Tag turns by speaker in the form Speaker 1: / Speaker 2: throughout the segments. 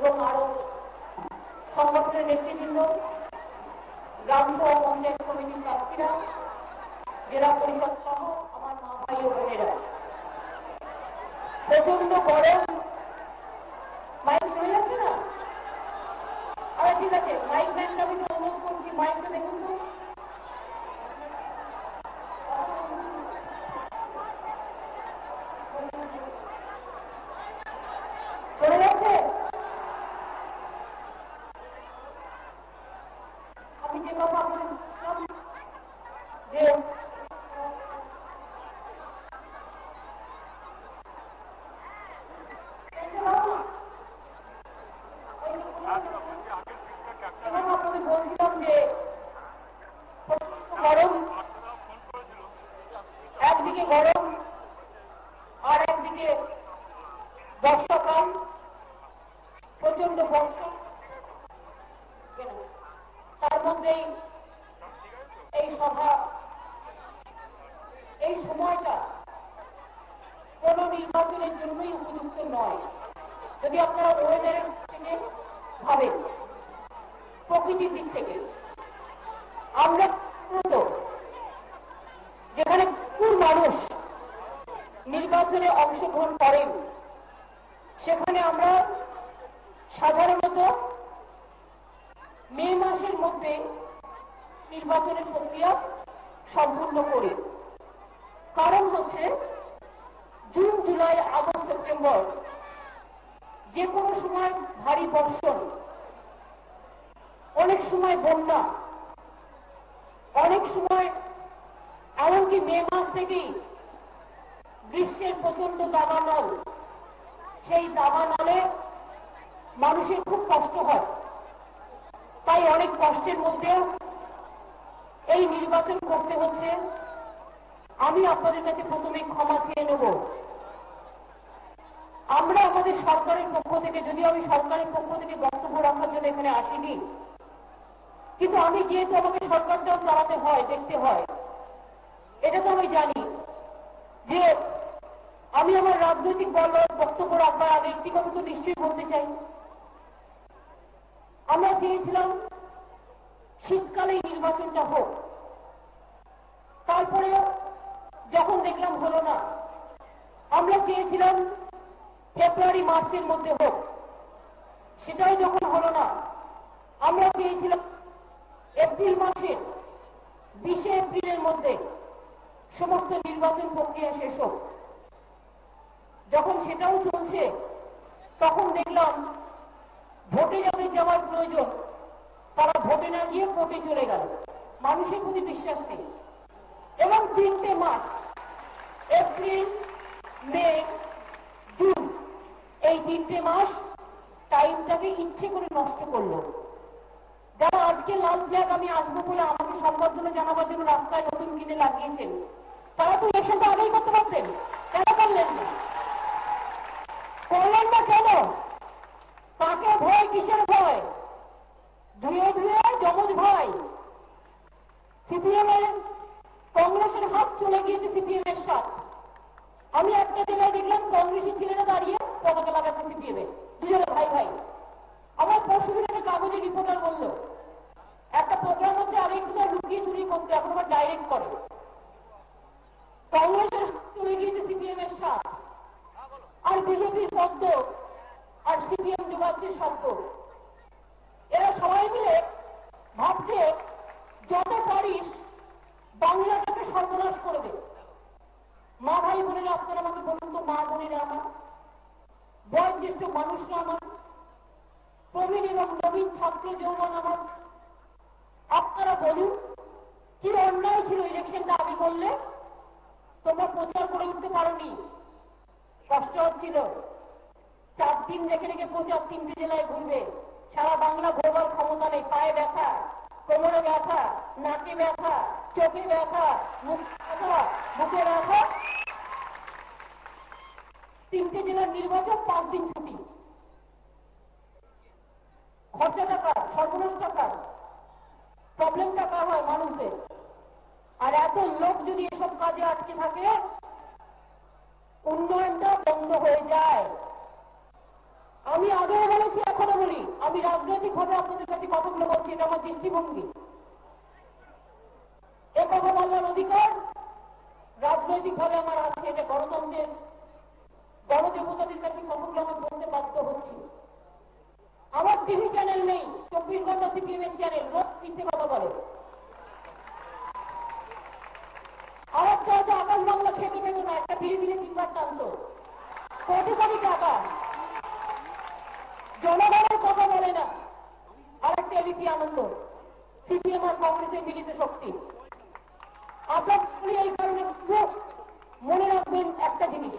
Speaker 1: এবং আরো সংগঠনের নেতৃবৃন্দ, গ্রাম সভা পঞ্চায়েত সমিতির প্রার্থীরা, জেলা পরিষদ সহ আমার মা ভাই ও বোনেরা, প্রচন্ড গরম। মাইক শুনে যাচ্ছে না? আরে ঠিক আছে, মাইক ম্যানটা আমি অনুরোধ করছি, মাইকটা দেখুন তো। শোনা যাচ্ছে? আমি যে কথা বলছিলাম যে বলছিলাম যে গরম, একদিকে গরম আর একদিকে বর্ষাকাল, প্রচন্ড বর্ষা, তার মধ্যেই এই সভা, এই সময়টা কোন নির্বাচনের জন্যই উপযুক্ত নয়। যদি আপনারা ওয়েদারের থেকে ভাবেন, প্রকৃতির দিক থেকে, আমরা যেখানে প্রচুর মানুষ নির্বাচনে অংশগ্রহণ করেন, সেখানে আমরা সাধারণত মে মাসের মধ্যে নির্বাচনের প্রক্রিয়া সম্পূর্ণ করি। কারণ হচ্ছে জুন, জুলাই, আগস্ট, সেপ্টেম্বর যে কোনো সময় ভারী বর্ষণ, অনেক সময় বন্যা, অনেক সময় এমনকি মে মাস থেকেই গ্রীষ্মের প্রচন্ড দাবানল, সেই দাবানলে মানুষের খুব কষ্ট হয়। তাই অনেক কষ্টের মধ্যেও এই নির্বাচন করতে হচ্ছে। আমি আপনাদের কাছে প্রথমে ক্ষমা চেয়ে নেব। আমরা আমাদের সরকারের পক্ষ থেকে, যদিও আমি সরকারের পক্ষ থেকে বক্তব্য রাখার জন্য এখানে আসিনি, কিন্তু আমি যেহেতু আমাকে সরকারটাও চালাতে হয়, দেখতে হয়, এটা তো আমি জানি যে আমি আমার রাজনৈতিক বক্তব্য রাখবার আগে একটি কথা তো নিশ্চয়ই বলতে চাই। আমরা চেয়েছিলাম শীতকালে নির্বাচনটা হোক, তারপরেও যখন দেখলাম হলো না, আমরা চেয়েছিলাম ফেব্রুয়ারি মার্চের মধ্যে হোক, সেটাও যখন হলো না, আমরা চেয়েছিলাম এপ্রিল মাসের 20 এপ্রিলের মধ্যে সমস্ত নির্বাচন প্রক্রিয়া শেষ হোক। যখন সেটাও চলছে, তখন দেখলাম ভোটে যাদের যাওয়ার প্রয়োজন তারা ভোটে না গিয়ে কোর্টে চলে গেল। মানুষের প্রতি বিশ্বাস নেই। এবং 3টে মাস, এপ্রিল, মে, জুন, এই 3টে মাস টাইমটাকে ইচ্ছে করে নষ্ট করলো। যারা আজকে লাল ফ্ল্যাগ আমি আসবো বলে আমাকে সংবর্ধনা জানাবার জন্য রাস্তায় নতুন কিনে লাগিয়েছেন, তারা তো ইলেকশনটা আগেই করতে পারতেন, কেন করলেন না? করলেন না কেন? কাকে ভয়, কিসের ভয়? ধুয়ে ধুয়ে যমজ ভাই। সিপিএম এর, কংগ্রেসের হাত চলে গিয়েছে সিপিএম এর সাথে। আমি একটা জায়গায় দেখলাম কংগ্রেসী ছেলেরা দাঁড়িয়ে পতাকা লাগাচ্ছে সিপিএম এ, দুজনে ভাই ভাই। আমার পরশুদিন একটা কাগজে রিপোর্টার বললো একটা প্রোগ্রাম হচ্ছে, আগে একটু লুকিয়ে চুরি করতে, এখন আবার ডাইরেক্ট করে। কংগ্রেসের হাত চলে গিয়েছে সিপিএম এর সাথে, আর বিজেপির পদ্ম আর সিপিএম যুগাচ্ছে শব্দ। এরা সবাই মিলে ভাবছে যত পারিস বাংলাটাকে সর্বনাশ করবে। মা ভাই বোনেরা, আপনারা আমাকে বলুন তো, মা বোনেরা আমার, বয়োজ্যেষ্ঠ মানুষরা আমার, প্রবীণ এবং নবীন ছাত্র যৌবন আমার, আপনারা বলুন কি অন্যায় ছিল ইলেকশনটা আগে করলে? তোমরা প্রচার করে উঠতে পারোনি, কষ্ট হচ্ছিল। 4 দিন রেখে রেখে প্রচার 3টে জেলায় ঘুরবে, সারা বাংলা ঘোরবার ক্ষমতা নেই। পায়ে ব্যথা, কোমরে ব্যথা, নাকে ব্যথা, চোখে ব্যথা, বুকে ব্যথা। 3টে জেলার নির্বাচন, 5 দিন ছুটি। খরচাটা কার? সর্বনষ্ট কার? প্রবলেমটা কার হয়? মানুষদের। আর এত লোক যদি এসব কাজে আটকে থাকে, উন্নয়নটা বন্ধ হয়ে যায়। আমি আগেও বলেছি, এখনো বলি, আমি রাজনৈতিক ভাবে আপনাদের কাছে কথাগুলো বলছি, এটা আমার দৃষ্টিভঙ্গি। এ কথা বলার অধিকার রাজনৈতিক ভাবে আমার আছে, এটা গণতন্ত্রের গণদেবতাদের কাছে কথাগুলো আমি বলতে বাধ্য হচ্ছি। আমার টিভি চ্যানেল নেই, 24 ঘন্টা সিপিএম এর চ্যানেল, রোজ মিথ্যে কথা বলে। আরেকটা আছে আকাশ বাংলা, খেতে পেত না, একটা বিড়ি দিলে 3 বার টানতো, কোটি কোটি টাকা, জনগণের কথা বলে না। আরেকটা এবিপি আনন্দ, সিপিএম আর কংগ্রেসের মিলিত শক্তি। আপনার এই কারণে মনে রাখবেন একটা জিনিস,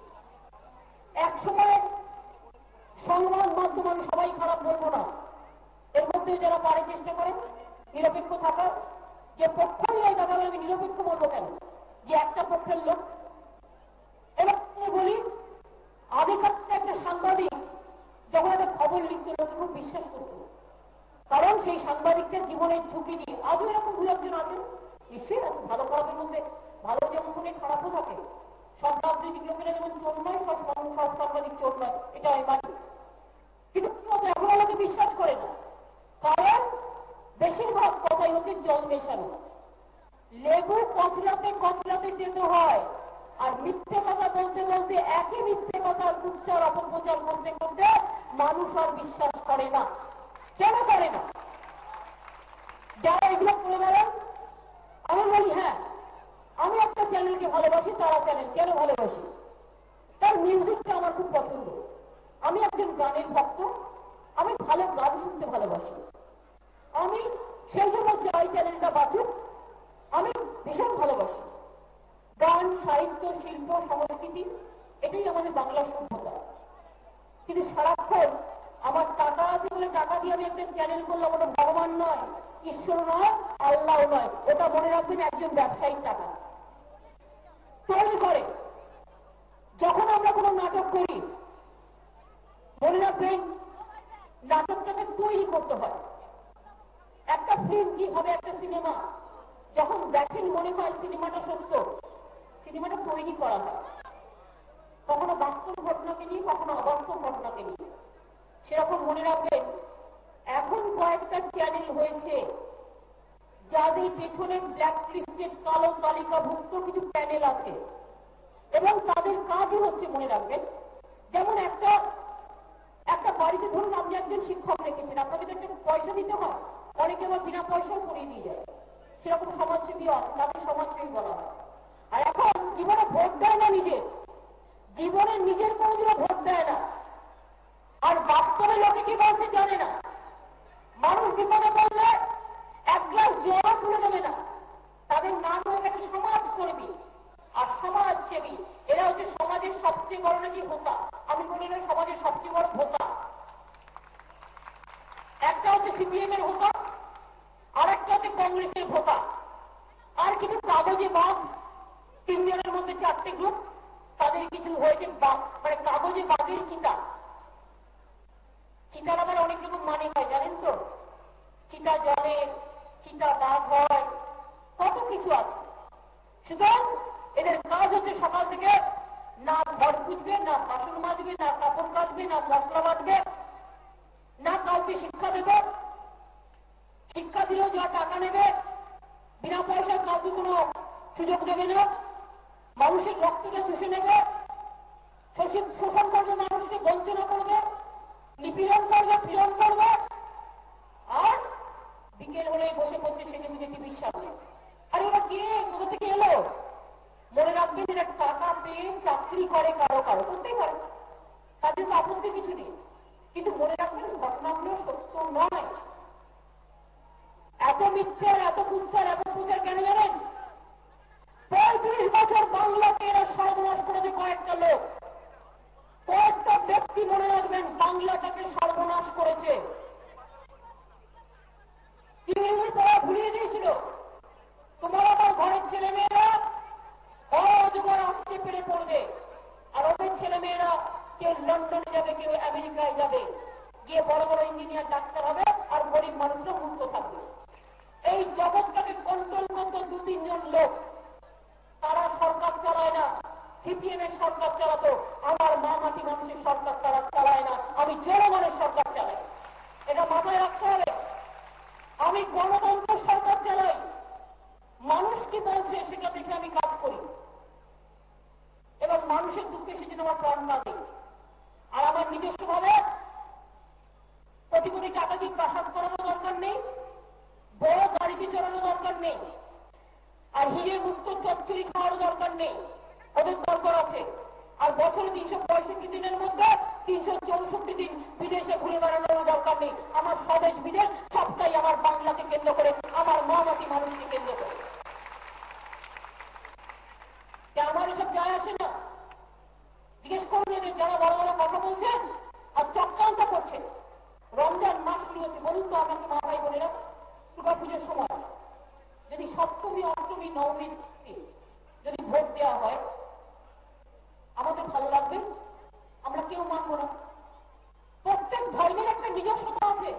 Speaker 1: এক সময় সংবাদ মাধ্যম, আমি সবাই খারাপ বলবো না, এর মধ্যে যারা পারে চেষ্টা করেন নিরপেক্ষ থাকার, যে পক্ষই নয় তাকে আমি নিরপেক্ষ বলবো কেন, যে একটা পক্ষের লোক। এবার বলি, আগেকার একটা সাংবাদিক যখন একটা খবর লিখতে লোক খুব বিশ্বাস করত, কারণ সেই সাংবাদিকদের জীবনের ঝুঁকি নিয়ে। আজও এরকম দু একজন আছেন, নিশ্চয়ই আছে, ভালো খারাপের মধ্যে ভালো যেমন থাকে খারাপও থাকে। সব রাজনৈতিক লোকেরা যেমন চোর নয়, সব সাংবাদিক চোর নয়, এটা আমি মানি। কিন্তু এখন আমাকে বিশ্বাস করে না, কারণ বেশিরভাগ কথাই হচ্ছে জল মেশানো। লেবু কচলাতে কচলাতে যেতে হয়, আর মিথ্যে কথা বলতে বলতে একই মিথ্যে কথার প্রচার অপপ্রচার করতে করতে মানুষ আর বিশ্বাস করে না। কেন করে না? যারা এগুলো করে বেড়ান, আমি বলি হ্যাঁ, আমি একটা চ্যানেলকে ভালোবাসি, তারা চ্যানেল কেন ভালোবাসি? তার মিউজিকটা আমার খুব পছন্দ, আমি একজন গানের ভক্ত, আমি ভালো গান শুনতে ভালোবাসি, আমি সেই জন্য চাই চ্যানেলটা বাঁচুক। আমি ভীষণ ভালোবাসি গান, সাহিত্য, শিল্প, সংস্কৃতি, এটাই আমাদের বাংলা সভ্যতা। কিন্তু সারাক্ষণ আমার টাকা আছে বলে টাকা দিয়ে আমি একটা চ্যানেল করলাম, ওটা ভগবান নয়, ঈশ্বর নয়, আল্লাহ নয়, ওটা মনে রাখবেন একজন ব্যবসায়ীর টাকা তৈরি করে। যখন আমরা কোনো নাটক করি, মনে রাখবেন নাটকটাকে তৈরি করতে হয়। একটা ফিল্ম কি হবে, একটা সিনেমা যখন দেখেন মনে হয় সিনেমাটা সত্য, সিনেমাটা তৈরি করা হয় কখনো বাস্তব ঘটনাকে নিয়ে, কখনো অবাস্তব ঘটনাকে নিয়ে। সেরকম মনে রাখবেন, এখন কয়েকটা চ্যানেল হয়েছে যাদের পেছনে ব্ল্যাক লিস্টেড, কালো তালিকাভুক্ত কিছু প্যানেল আছে, এবং তাদের কাজই হচ্ছে, মনে রাখবেন, যেমন একটা বাড়িতে ধরুন আপনি একজন শিক্ষক রেখেছেন, আপনাকে তো একটা পয়সা দিতে হয়, অনেকে আবার বিনা পয়সাও পড়িয়ে দিয়ে যায়, সেরকম সমাজসেবীও আছে, তাদের সমাজসেবী বলা হয়। আর এখন জীবনে ভোট দেয় না, নিজের কোনোদিনও ভোট দেয় না, আর বাস্তবে লোকে কি বলছে জানে না। মানুষ বিপদে পড়লে এক গ্লাস জলও তুলে দেবে না, তাদের নাম হয়ে গেছে সমাজকর্মী আর সমাজসেবী। এরা হচ্ছে সমাজের সবচেয়ে বড় নাকি ভোতা, আমি বলি না সমাজের সবচেয়ে বড় ভোতা। একটা হচ্ছে সিপিএম এর ভোতা, আর একটা হচ্ছে কংগ্রেসের ভোতা, আর কিছু কাগজে বাঘ, 3 জনের মধ্যে 4টে গ্রুপ, তাদের কিছু হয়েছে মানে কাগজে বাঘের চিতা। চিতার আবার অনেক রকম মানে হয় জানেন তো, চিতা জলে, চিতা বাঘ হয়, কত কিছু আছে। সুতরাং এদের কাজ হচ্ছে সকাল থেকে না ঘর খুঁজবে, না বাসন মাজবে, না কাপড় কাটবে, না মশলা বাটবে, না কাউকে শিক্ষা দেবে, শিক্ষা দিলেও যা টাকা নেবে, বিনা পয়সায় কাউকে কোনো সুযোগ দেবে না, মানুষের রক্তটা চুষে নেবে, শোষণ করবে, মানুষকে বঞ্চনা করবে, নিপীড়ন করবে, পীড়ন করবে, আর বিকেল হলে বসে পড়ছে সেখানে থেকে টিভির সামনে। আর ওরা কে, কোথা থেকে এলো? মনে রাখবেন, এরা টাকা পেয়ে চাকরি করে কারো কারো, করতেই পারে, তাদের তো আপত্তি কিছু নেই, কিন্তু মনে রাখবেন ঘটনাগুলো সত্য নয়। এত মিথ্যে আর এত কুৎসার এত প্রচার কেন জানেন? 35 বছর বাংলাকে এরা সর্বনাশ করেছে কয়েকটা লোক, কয়েকটা ব্যক্তি, মনে রাখবেন, বাংলাটাকে সর্বনাশ করেছে। ইংরেজি পড়া ভুলিয়ে দিয়েছিল, তোমার আমার ঘরের ছেলে মেয়েরা অজগর আসতে পেরে পড়বে, আর ওদের ছেলে মেয়েরা কেউ লন্ডনে যাবে, কেউ আমেরিকায় যাবে, গিয়ে বড় বড় ইঞ্জিনিয়ার, ডাক্তার হবে, আর গরিব মানুষরা মুক্ত থাকবে। এই জগৎটাকে কন্ট্রোল করতো 2-3 জন লোক, তারা সরকার চালায় না, সিপিএম এর সরকার চালাতো, আমার মা মাটি মানুষের সরকার তারা চালায় না, আমি জনগণের সরকার চালাই। এটা মাথায় রাখতে হবে। আমি গণতন্ত্র সরকার চালাই, মানুষ কি বলছে সেটা দেখে আমি কাজ করি এবং মানুষের দুঃখে সেদিন আমার প্রাণ না দিই। আর আমার নিজস্ব ভাবে কোটি কোটি টাকা দিয়ে প্রাসাদ করানো দরকার নেই, বড় গাড়িতে চড়ানো দরকার নেই, আর হিরে মুক্ত চচ্চড়ি খাওয়ারও দরকার নেই, ওদের দরকার আছে। আর বছরে 365 দিনের মধ্যে 364 দিন বিদেশে ঘুরে বেড়ানোর দরকার নেই। আমার স্বদেশ বিদেশ সবটাই আমার বাংলাকে কেন্দ্র করে, আমার মা মাটি মানুষকে কেন্দ্র করে। আমার এসব যায় আসে না। জিজ্ঞেস করুন এদের যারা বড় বড় কথা বলছেন আর চক্রান্ত করছেন। রমজান মাস শুরু হচ্ছে, বলুন তো আমাকে মা ভাই বোনেরা, দুর্গা পুজোর সময় যদি সপ্তমী অষ্টমী নবমী যদি ভোট দেওয়া হয় আমাদের ভালো লাগবে? আমরা কেউ মানবো না। প্রত্যেক ধর্মের একটা নিজস্বতা আছে।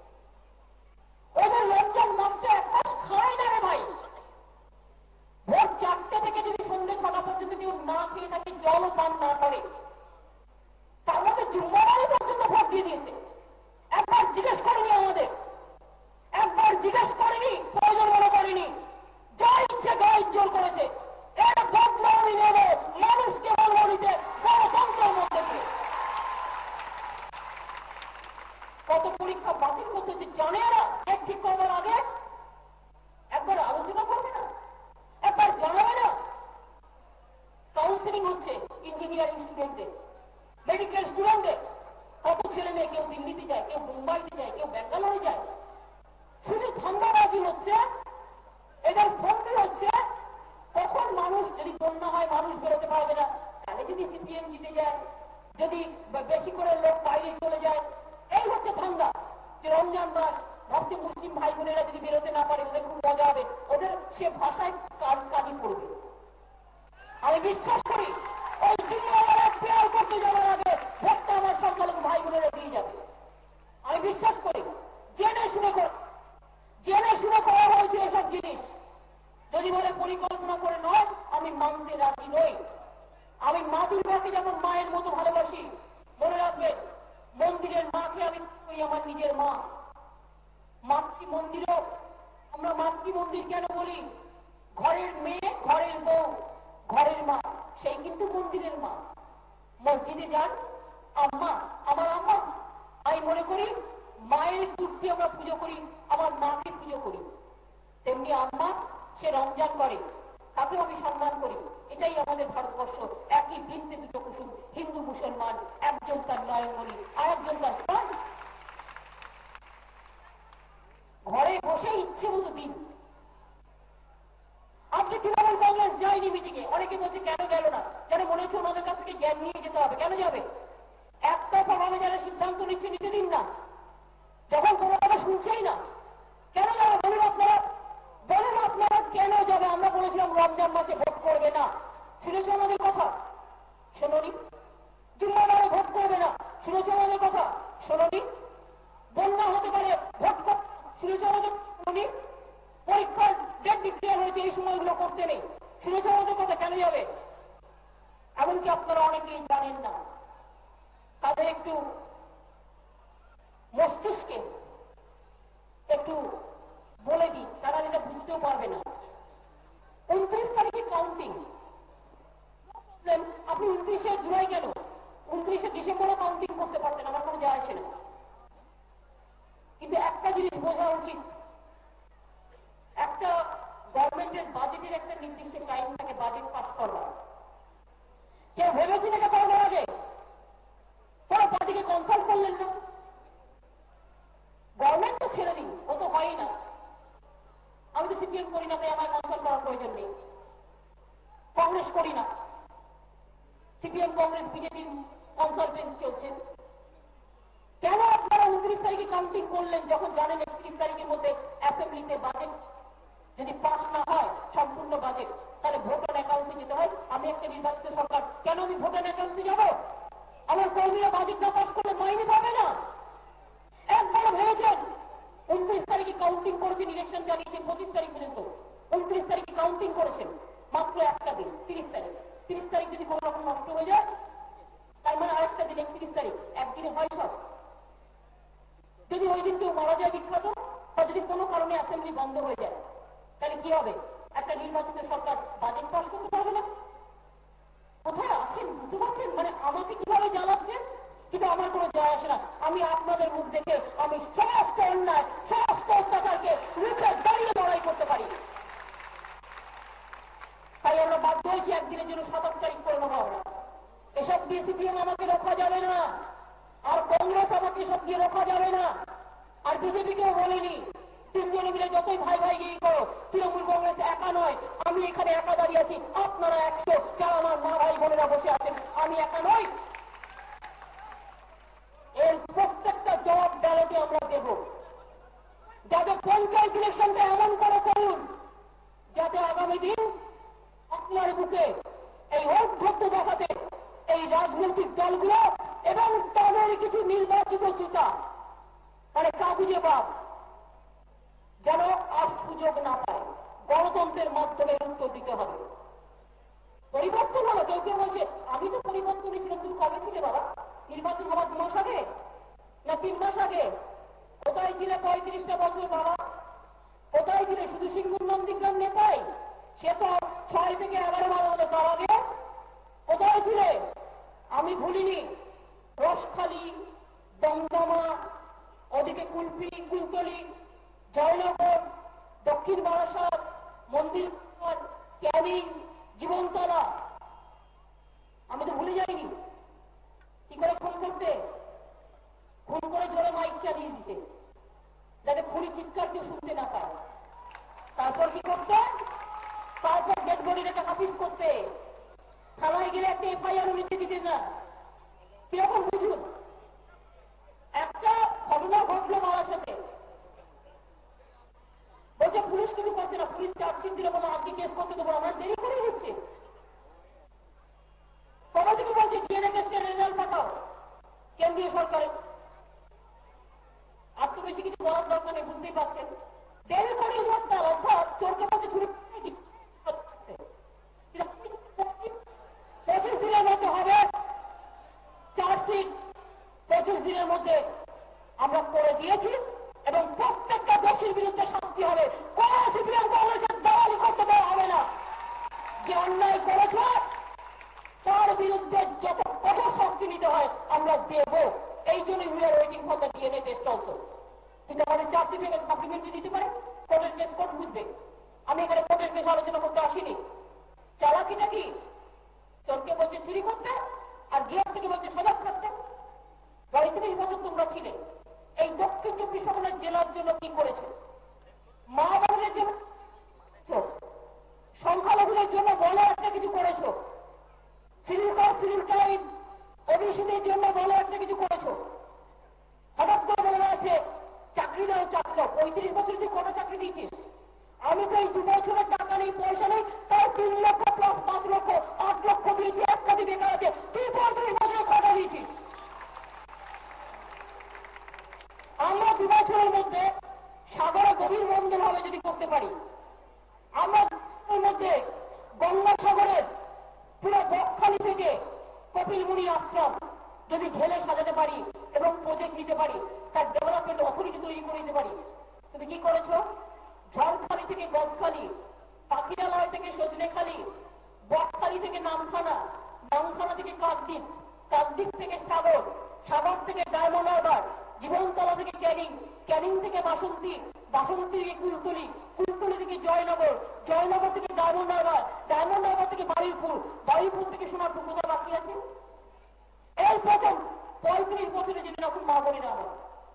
Speaker 1: ওদের রমজান মাসটা এক মাস খায় না রে ভাই। ভোর 4টে থেকে যদি সন্ধ্যে 6টা পর্যন্ত কেউ না খেয়ে থাকে, জল পান না করে, তার মধ্যে জুম্মাবারে পর্যন্ত ভোট দিয়ে দিয়েছে। একবার জিজ্ঞেস করেনি আমাদের, একবার জিজ্ঞেস করেনি, প্রয়োজন মনে করেনি, যা ইচ্ছে গায়ে জোর করেছে। এর বদলা আমি নেব, মানুষকে বলবো নিতে গণতন্ত্রের মধ্যে দিয়ে। কত পরীক্ষা বাতিল করতেছে জানে এরা? এক ঠিক করবার আগে একবার আলোচনা করবে না, একবার জানাবে না? কাউন্সিলিং হচ্ছে ইঞ্জিনিয়ারিং স্টুডেন্টদের, মেডিকেল স্টুডেন্টদের। কত ছেলে মেয়ে কেউ দিল্লিতে যায়, কেউ মুম্বাইতে যায়, কেউ ব্যাঙ্গালোরে যায়। শুধু ধান্দাবাজি হচ্ছে, এদের ফন্ডে হচ্ছে। কখন মানুষ, যদি বন্যা হয় মানুষ বেরোতে পারবে না, তাহলে যদি সিপিএম জিতে যায়, যদি বেশি করে লোক বাইরে চলে যায়, এই হচ্ছে ধান্দা। যে রমজান মাস ভাবছে মুসলিম ভাই বোনেরা যদি বেরোতে না পারে ওদের খুব মজা হবে, ওদের সে ভাষায় কালি পড়বে। আমি বিশ্বাস করি ওই জিম্মাওয়ালা পেয়ার করতে যাওয়ার আগে ভোটটা আমার সংখ্যালঘু ভাই বোনেরা দিয়ে যাবে। আমি বিশ্বাস করি। জেনে শুনে করা হয়েছে এসব জিনিস। যদি বলে পরিকল্পনা করে নয়, আমি মানতে রাজি নই। আমি মা দুর্গাকে যেমন মায়ের মতো ভালোবাসি, মনে রাখবেন মন্দিরের মাকে আমি আমার নিজের মা। মাতৃ মন্দিরও আমরা মাতৃ মন্দির কেন বলি? ঘরের মেয়ে, ঘরের বউ, ঘরের মা, সেই কিন্তু মন্দিরের মা। মসজিদে যান, আম্মা, আমার আম্মা। আমি মনে করি মায়ের মূর্তি আমরা পুজো করি, আমার মাকে পুজো করি। তেমনি আম্মা, সে রমজান করে, তাকেও আমি সম্মান করি। এটাই আমাদের ভারতবর্ষ। একই বৃত্তে দুটো কুসুম, হিন্দু মুসলমান, একজন তার নয়নমণি আর একজন তার প্রাণ। ঘরে বসে ইচ্ছে মতো দিন। আজকে তৃণমূল কংগ্রেস যায়নি মিটিং এ। অনেকে বলছে কেন গেল না? কেন মনে হচ্ছে ওনাদের কাছ থেকে জ্ঞান নিয়ে যেতে হবে? কেন যাবে? একতরফা ভাবে যারা সিদ্ধান্ত নিচ্ছে নিতে দিন না। যখন কোনো কথা শুনছেই না, কেন যাবে? বলুন আপনারা, বলুন আপনারা কেন যাবে? আমরা বলেছিলাম রমজান মাসে ভোট করবে না, শুনেছ আমাদের কথা? শোনি। জুম্মাবারে ভোট করবে না, শুনেছ আমাদের কথা? শোনি। বন্যা হতে পারে, ভোট শুনেছ আমাদের? শুনি। পরীক্ষার ডেট ডিক্লেয়ার হয়েছে, এই সময়গুলো করতে নেই, শুনেছ আমাদের কথা? কেন যাবে? এমনকি আপনারা অনেকেই জানেন না, তাদের একটু মস্তিষ্কে একটু বলে দিন, তারা এটা বুঝতেও পারবে না। 29 তারিখে কাউন্টিং। আপনি 29শে জুলাই কেন? 29শে ডিসেম্বরও কাউন্টিং করতে পারতেন, আমার কোনো যায় আসে না। কিন্তু একটা জিনিস বোঝা উচিত, একটা গভর্নমেন্টের বাজেটের একটা নির্দিষ্ট টাইম থাকে বাজেট পাস করবার। কেউ ভেবেছেন এটা করার আগে? কোনো পার্টিকে কনসাল্ট করলেন না? গভর্নমেন্ট তো ছেড়ে দিন, ও তো হয়ই না। আমি তো সিপিএম করি না, তাই আমার কনসাল্ট করার প্রয়োজন নেই। কংগ্রেস করি না, সিপিএম কংগ্রেস বিজেপির কনসালটেন্স চলছে। কেন আপনারা 29 তারিখে কাউন্টিং করলেন যখন জানেন 31 তারিখের মধ্যে অ্যাসেম্বলিতে বাজেট যদি পাস না হয়, সম্পূর্ণ বাজেট, তাহলে ভোট অন অ্যাকাউন্টসে যেতে হয়? আমি একটা নির্বাচিত সরকার, কেন আমি ভোট অন অ্যাকাউন্টসে যাব? আমার কর্মীরা বাজেট না পাস করলে মাইনে পাবে না। একবার ভেবেছেন? 29 তারিখে কাউন্টিং করেছেন, ইলেকশন চালিয়েছেন 25 তারিখ পর্যন্ত। 29 তারিখে কাউন্টিং করেছেন, মাত্র একটা দিন, 30 তারিখ। 30 তারিখ যদি কোন রকম নষ্ট হয়ে যায়, তার মানে আরেকটা দিন 31 তারিখ একদিনে হয় সব। যদি ওই দিন কেউ মারা যায় বিখ্যাত, বা যদি কোনো কারণে অ্যাসেম্বলি বন্ধ হয়ে যায়, তাহলে কি হবে? একটা নির্বাচিত সরকার বাজেট পাস করতে পারবে না। কোথায় আছেন বুঝতে পারছেন? মানে আমাকে কিভাবে জ্বালাচ্ছেন, কিন্তু আমার কোনো যায় আসে না। আমি আপনাদের মুখ দেখে আমি সমস্ত অন্যায়, সমস্ত অত্যাচারকে রুখে দাঁড়িয়ে লড়াই করতে পারি। তাই আমরা বাধ্য হয়েছি একদিনের জন্য 27 তারিখ করে নেওয়া হবে। এসব দিয়ে সিপিএম আমাকে রোখা যাবে না, আর কংগ্রেস আমাকে সব দিয়ে রোখা যাবে না, আর বিজেপিকেও বলিনি। তিনজনে মিলে যতই ভাই ভাই গিয়ে করো, তৃণমূল কংগ্রেস একা নয়, আমি এখানে একা দাঁড়িয়ে আছি, আপনারা 100 যারা আমার মা ভাই বোনেরা বসে আছেন, আমি একা নই। এর প্রত্যেকটা জবাব ব্যালটে আমরা দেব। যাতে পঞ্চায়েত ইলেকশনটা এমন করে করুন যাতে আগামী দিন আপনার বুকে এই ঔদ্ধত্য দেখাতে এই রাজনৈতিক দলগুলো এবং তাদের কিছু নির্বাচিত চিতা মানে কাগুজে বাপ যেন আর সুযোগ না পায়। গণতন্ত্রের মাধ্যমে উত্তর দিতে হবে। পরিবর্তন হলো, কেউ কেউ বলছে আমি তো পরিবর্তনই ছিলাম। তুমি কবে ছিলে বাবা? নির্বাচন হওয়ার 2 মাস আগে না 3 মাস আগে? কোথায় ছিলে 35টা বছর বাবা? কোথায় ছিলে? শুধু সিঙ্গুর নন্দীগ্রাম নেতাই, সে তো 6 থেকে 11 বার হলো। তার আগে কোথায় ছিলে? আমি ভুলিনি। রসখালি, দমদমা, ওদিকে কুলপি, কুলতলি, জয়নগর, দক্ষিণ বারাসাত, মন্দির, ক্যানিং, জীবনতলা, আমি তো ভুলে যাইনি। কি করে খুন করতে? খুন করে জোরে মাইক চালিয়ে দিতে, যাতে খুনি চিৎকার কেউ শুনতে না পায়। তারপর কি করতে? তারপর ডেড বডি রেখে হাফিজ করতে। থানায় গেলে একটা এফআইআর নিতে দিতে না। কিরকম বুঝুন? একটা ঘটনা ঘটলো মারার সাথে, বলছে পুলিশ কিছু করছে না, পুলিশ চার্জশিট দিলে বলে আজকে কেস করতে দেবো, আমার দেরি করে দিচ্ছে। কবে থেকে বলছে ডিএনএ টেস্টের রেজাল্ট পাঠাও কেন্দ্রীয় সরকারের। আর তো বেশি কিছু বলার দরকার নেই, বুঝতেই পারছেন। দেরি করে হরতাল, অর্থাৎ চোরকে বলছে ছুরি 25 দিনের মধ্যে হবে চার্জশিট। 25 দিনের মধ্যে আমরা করে দিয়েছি এবং প্রত্যেকটা দোষীর বিরুদ্ধে শাস্তি হবে। কোন সিপিএম কংগ্রেসের দালালি করতে দেওয়া হবে না। যে অন্যায় করেছে তার বিরুদ্ধে যত কঠোর শাস্তি নিতে হয় আমরা দেব। এই জন্য we are waiting for the DNA test also. কিন্তু আমাদের চার্জশিটে সাপ্লিমেন্টারি দিতে পারে, কোর্টের কেস কোর্ট বুঝবে। আমি এখানে কোর্টের কেস আলোচনা করতে আসিনি। চালাকিটা কি? চোরকে বলছে চুরি করতে আর গৃহস্থকে বলছে সজাগ থাকতে। 35 বছর তোমরা ছিলে, এই দক্ষিণ 24 পরগনা জেলার জন্য কি করেছো? মা বোনের জন্য, সংখ্যালঘুদের জন্য বলে একটা কিছু করেছো, সিভিল কাস্ট সিভিল ক্রাইম ওবিসিদের জন্য বলে একটা কিছু করেছো। হঠাৎ করে বলে আছে চাকরি দাও চাকরি দাও। 35 বছর তুই কটা চাকরি দিয়েছিস? আমি তো এই 2 বছরের টাকা নেই, পয়সা নেই, তাও 3 লক্ষ প্লাস 5 লক্ষ 8 লক্ষ দিয়েছি। 1 কোটি বেকার আছে, তুই 35 বছরে কটা দিয়েছিস? আমরা 2 বছরের মধ্যে সাগরে গভীর মন্থন হবে যদি করতে পারি, আমরা মধ্যে গঙ্গাসাগরের পুরো বকখালি থেকে কপিলমুনি আশ্রম যদি ঢেলে সাজাতে পারি এবং প্রজেক্ট নিতে পারি, তার ডেভেলপমেন্ট অথরিটি তৈরি করে দিতে পারি। তুমি কি করেছো? ঝড়খালি থেকে গদখালি, পাখিরালয় থেকে সজনেখালি, বকখালি থেকে নামখানা, নামখানা থেকে কাকদ্বীপ, কাকদ্বীপ থেকে সাগর, সাগর থেকে ডায়মন্ড হারবার, জীবনতলা থেকে ক্যানিং, ক্যানিং থেকে বাসন্তী, বাসন্তী থেকে কুলতলি, কুলতলি থেকে জয়নগর, জয়নগর থেকে ডায়মন্ড হারবার, ডায়মন্ড হারবার থেকে বারুইপুর, বারুইপুর থেকে সোনারপুর। কোথাও বাকি আছে? এই প্রথম 35 বছরে যেদিন এখন মা বলি না আমার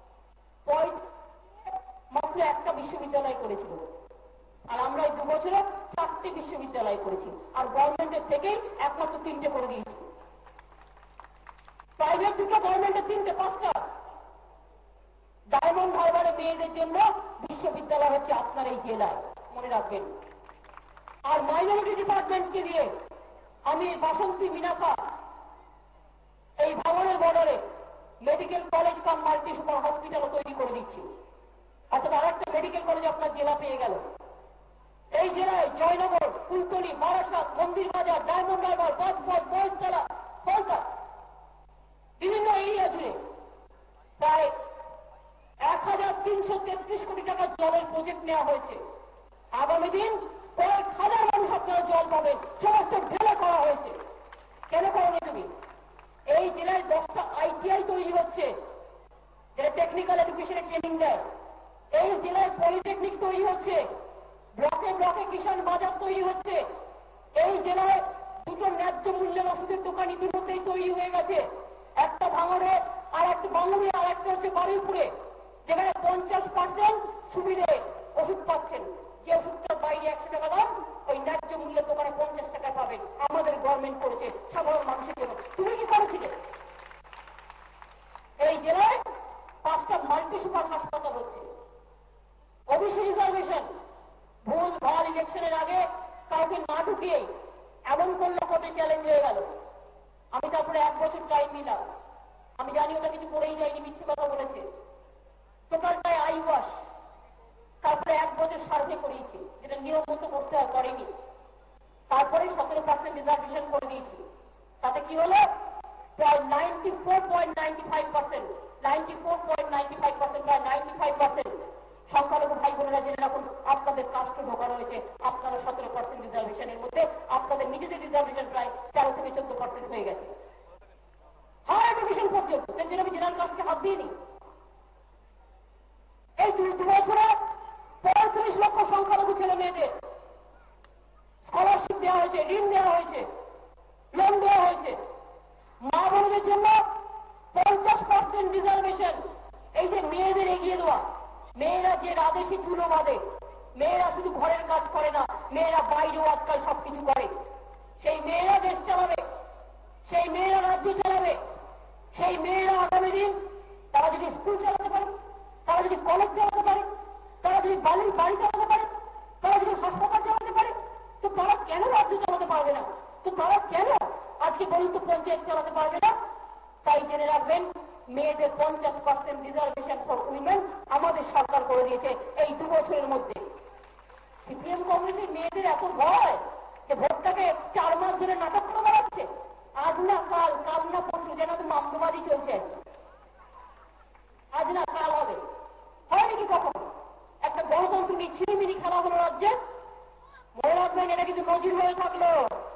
Speaker 1: মাত্র একটা বিশ্ববিদ্যালয় করেছিল, আর আমরা এই 2 বছরে 4টি বিশ্ববিদ্যালয় করেছি, আর গভর্নমেন্টের থেকেই একমাত্র 3টে করে দিয়েছি। প্রাইভেট 2টো, গভর্নমেন্টের 3টে, 5টা। ডায়মন্ড হারবারে মেয়েদের জন্য বিশ্ববিদ্যালয় হচ্ছে আপনার এই জেলায়, মনে রাখবেন। আর মাইনরিটি ডিপার্টমেন্টকে দিয়ে আমি বাসন্তী মিনাখা এই ভাঙনের বর্ডারে medical college cum multi super হসপিটালও তৈরি করে দিচ্ছি। অর্থাৎ আর একটা মেডিকেল কলেজ আপনার জেলা পেয়ে গেল। এই জেলায় জয়নগর, কুলতলি, বারাসাত, মন্দির বাজার, ডায়মন্ড হারবার, বাদপথ, মহেশতলা, ফলতা বিভিন্ন এরিয়া জুড়ে প্রায় 1333 কোটি টাকার জলের প্রজেক্ট নেওয়া হয়েছে। আগামী দিন কয়েক হাজার মানুষ আপনারা জল পাবেন, সমস্ত ঢেলে করা হয়েছে। কেন করনি তুমি? এই জেলায় 10টা ITI তৈরি হচ্ছে, যেটা টেকনিক্যাল এডুকেশনে ট্রেনিং দেয়। এই জেলায় পলিটেকনিক তৈরি হচ্ছে, ব্লকে ব্লকে কিষাণ বাজার তৈরি হচ্ছে। এই জেলায় দুটো ন্যায্য মূল্যের ওষুধের দোকান ইতিমধ্যেই তৈরি হয়ে গেছে, একটা ভাঙড়ে আর একটা বাঙুরে, আর একটা হচ্ছে বারুইপুরে, যেখানে 50% সুবিধে ওষুধ পাচ্ছেন। যে ওষুধটার বাইরে 100 টাকা দাম, ওই ন্যায্য মূল্যের দোকানে 50 টাকায় পাবেন। আমাদের গভর্নমেন্ট করেছে সাধারণ মানুষের জন্য। তুমি কি করেছিলে? এই জেলায় 5টা মাল্টি সুপার হাসপাতাল হচ্ছে। ওবিসি রিজার্ভেশন ভুল ভাল ইলেকশনের আগে কাউকে না ঢুকিয়ে এমন করলে কোর্টে চ্যালেঞ্জ হয়ে গেল। আমি তারপরে 1 বছর টাইম নিলাম। আমি জানি ওটা কিছু করেই যায়নি, মিথ্যে কথা বলেছে। টোটালটাই আইওয়াশ। তারপরে 1 বছর সার্ভে করিয়েছি, যেটা নিয়ম মতো করতে হয়, করেনি। তারপরে 17% রিজার্ভেশন করে দিয়েছি। তাতে কি হলো? প্রায় 94.95%, 94.95%, প্রায় 95% সংখ্যালঘু ভাই বোনেরা জেনে রাখুন, আপনাদের কাস্ট ঢোকানো হয়েছে। আপনারা 17% রিজার্ভেশনের মধ্যে আপনাদের নিজেদের রিজার্ভেশন প্রায় 13 থেকে 14% হয়ে গেছে। হায়ার এডুকেশন পর্যন্ত তার জন্য আমি জেনারেল কাস্টকে হাত দিইনি। এই 2 বছরে 35 লক্ষ সংখ্যালঘু ছেলে মেয়েদের স্কলারশিপ দেওয়া হয়েছে, ঋণ দেওয়া হয়েছে, লোন দেওয়া হয়েছে। মা বোনদের জন্য 50% রিজার্ভেশন। এই যে মেয়েদের এগিয়ে দেওয়া, মেয়েরা যে রাদেশে চুলো বাঁধে, মেয়েরা শুধু ঘরের কাজ করে না, মেয়েরা বাইরেও আজকাল সবকিছু করে। সেই মেয়েরা দেশ চালাবে, সেই মেয়েরা রাজ্য চালাবে, সেই মেয়েরা আগামী দিন তারা যদি স্কুল চালাতে পারে, তারা যদি কলেজ চালাতে পারে, তারা যদি বাড়ি চালাতে পারে, তারা যদি হাসপাতাল চালাতে পারে, তো তারা কেন রাজ্য চালাতে পারবে না? তো তারা কেন আজকে বলুন তো পঞ্চায়েত চালাতে পারবে না? তাই জেনে রাখবেন, মেয়েদের 50% রিজার্ভেশন ফর উইমেন আমাদের সরকার করে দিয়েছে এই 2 বছরের মধ্যে। সিপিএম কংগ্রেসের মেয়েদের এত ভয় যে ভোটটাকে 4 মাস ধরে নাটক করে বেড়াচ্ছে। আজ না কাল, কাল না পরশু, যেন তো মামলাবাদী চলছে। আজ না কাল হবে। হয় নাকি কখনো? একটা গণতন্ত্র নিয়ে ছিনিমিনি খেলা হলো রাজ্যে। মনে রাখবেন, এটা কিন্তু নজির হয়ে থাকলো।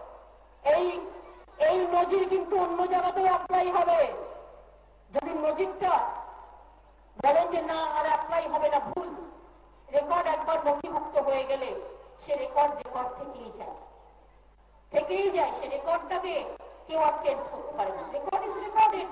Speaker 1: এই নজির কিন্তু অন্য জায়গাতেও অ্যাপ্লাই হবে। যদি নজিরটা বলেন যে না আর অ্যাপ্লাই হবে না, ভুল। রেকর্ড একবার নথিভুক্ত হয়ে গেলে সে রেকর্ড থেকেই যায়, থেকেই যায়। সে রেকর্ডটাকে কেউ আর চেঞ্জ করতে পারে না। Record is recorded.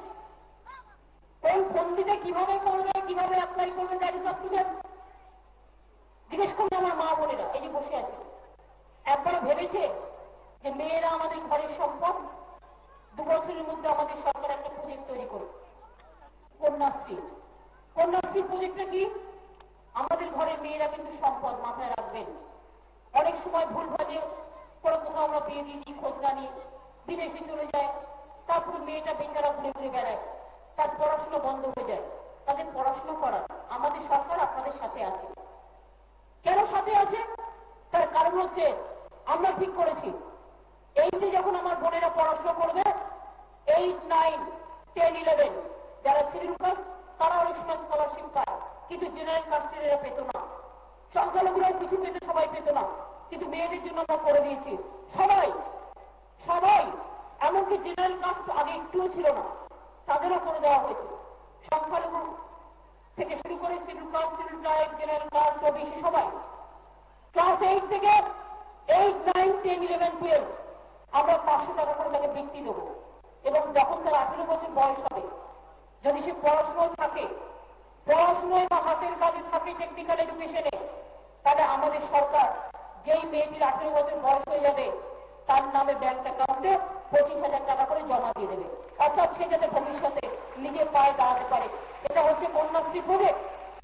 Speaker 1: কোন ফন্দিতে কিভাবে করবে, কিভাবে অ্যাপ্লাই করবে, that is up to them. জিজ্ঞেস করুন আমার মা বোনেরা এই যে বসে আছে, একবার ভেবেছে যে মেয়েরা আমাদের ঘরের সম্পদ? 2 বছরের মধ্যে আমাদের সরকার একটা প্রজেক্ট তৈরি করবে, কন্যাশ্রী। কন্যাশ্রী প্রজেক্টটা কি? আমাদের ঘরের মেয়েরা কিন্তু সম্পদ, মাথায় রাখবেন। অনেক সময় ভুল ভাবে কোনো কোথাও আমরা বিয়ে দিয়ে দিই, খোঁজ না নিয়ে বিদেশে চলে যায়। তারপরে মেয়েটা বেচারা ঘুরে ঘুরে বেড়ায়, তার পড়াশোনা বন্ধ হয়ে যায়। তাদের পড়াশোনা করার আমাদের সরকার আপনাদের সাথে আছে। কেন সাথে আছে? তার কারণ হচ্ছে আমরা ঠিক করেছি, এই যে যখন আমার বোনেরা পড়াশোনা করবে 8, 9, 10, 11, যারা শিডিউল কাস্ট তারা অনেক সময় স্কলারশিপ পায়, কিন্তু জেনারেল কাস্টের এরা পেত না। সংখ্যালঘুরা কিছু পেত, সবাই পেত না। কিন্তু মেয়েদের জন্য আমরা করে দিয়েছি সবাই সবাই, এমনকি জেনারেল কাস্ট আগে একটুও ছিল না, তাদেরও করে দেওয়া হয়েছে। সংখ্যালঘু থেকে শুরু করে schedule caste, schedule tribe, general caste, OBC সবাই। ক্লাস 8 থেকে 8, 9, 10, 11, 12 আমরা 500 টাকা করে তাকে বৃত্তি দেবো। এবং যখন তার 18 বছর বয়স হবে, যদি সে পড়াশোনায় থাকে, পড়াশোনায় বা হাতের কাজে থাকে, টেকনিক্যাল এডুকেশনে, তাহলে আমাদের সরকার যেই মেয়েটির 18 বছর বয়স হয়ে যাবে তার নামে ব্যাংক অ্যাকাউন্টে 25,000 টাকা করে জমা দিয়ে দেবে, অর্থাৎ সে যাতে ভবিষ্যতে নিজের পায়ে দাঁড়াতে পারে। এটা হচ্ছে কন্যাশ্রী প্রজেক্ট।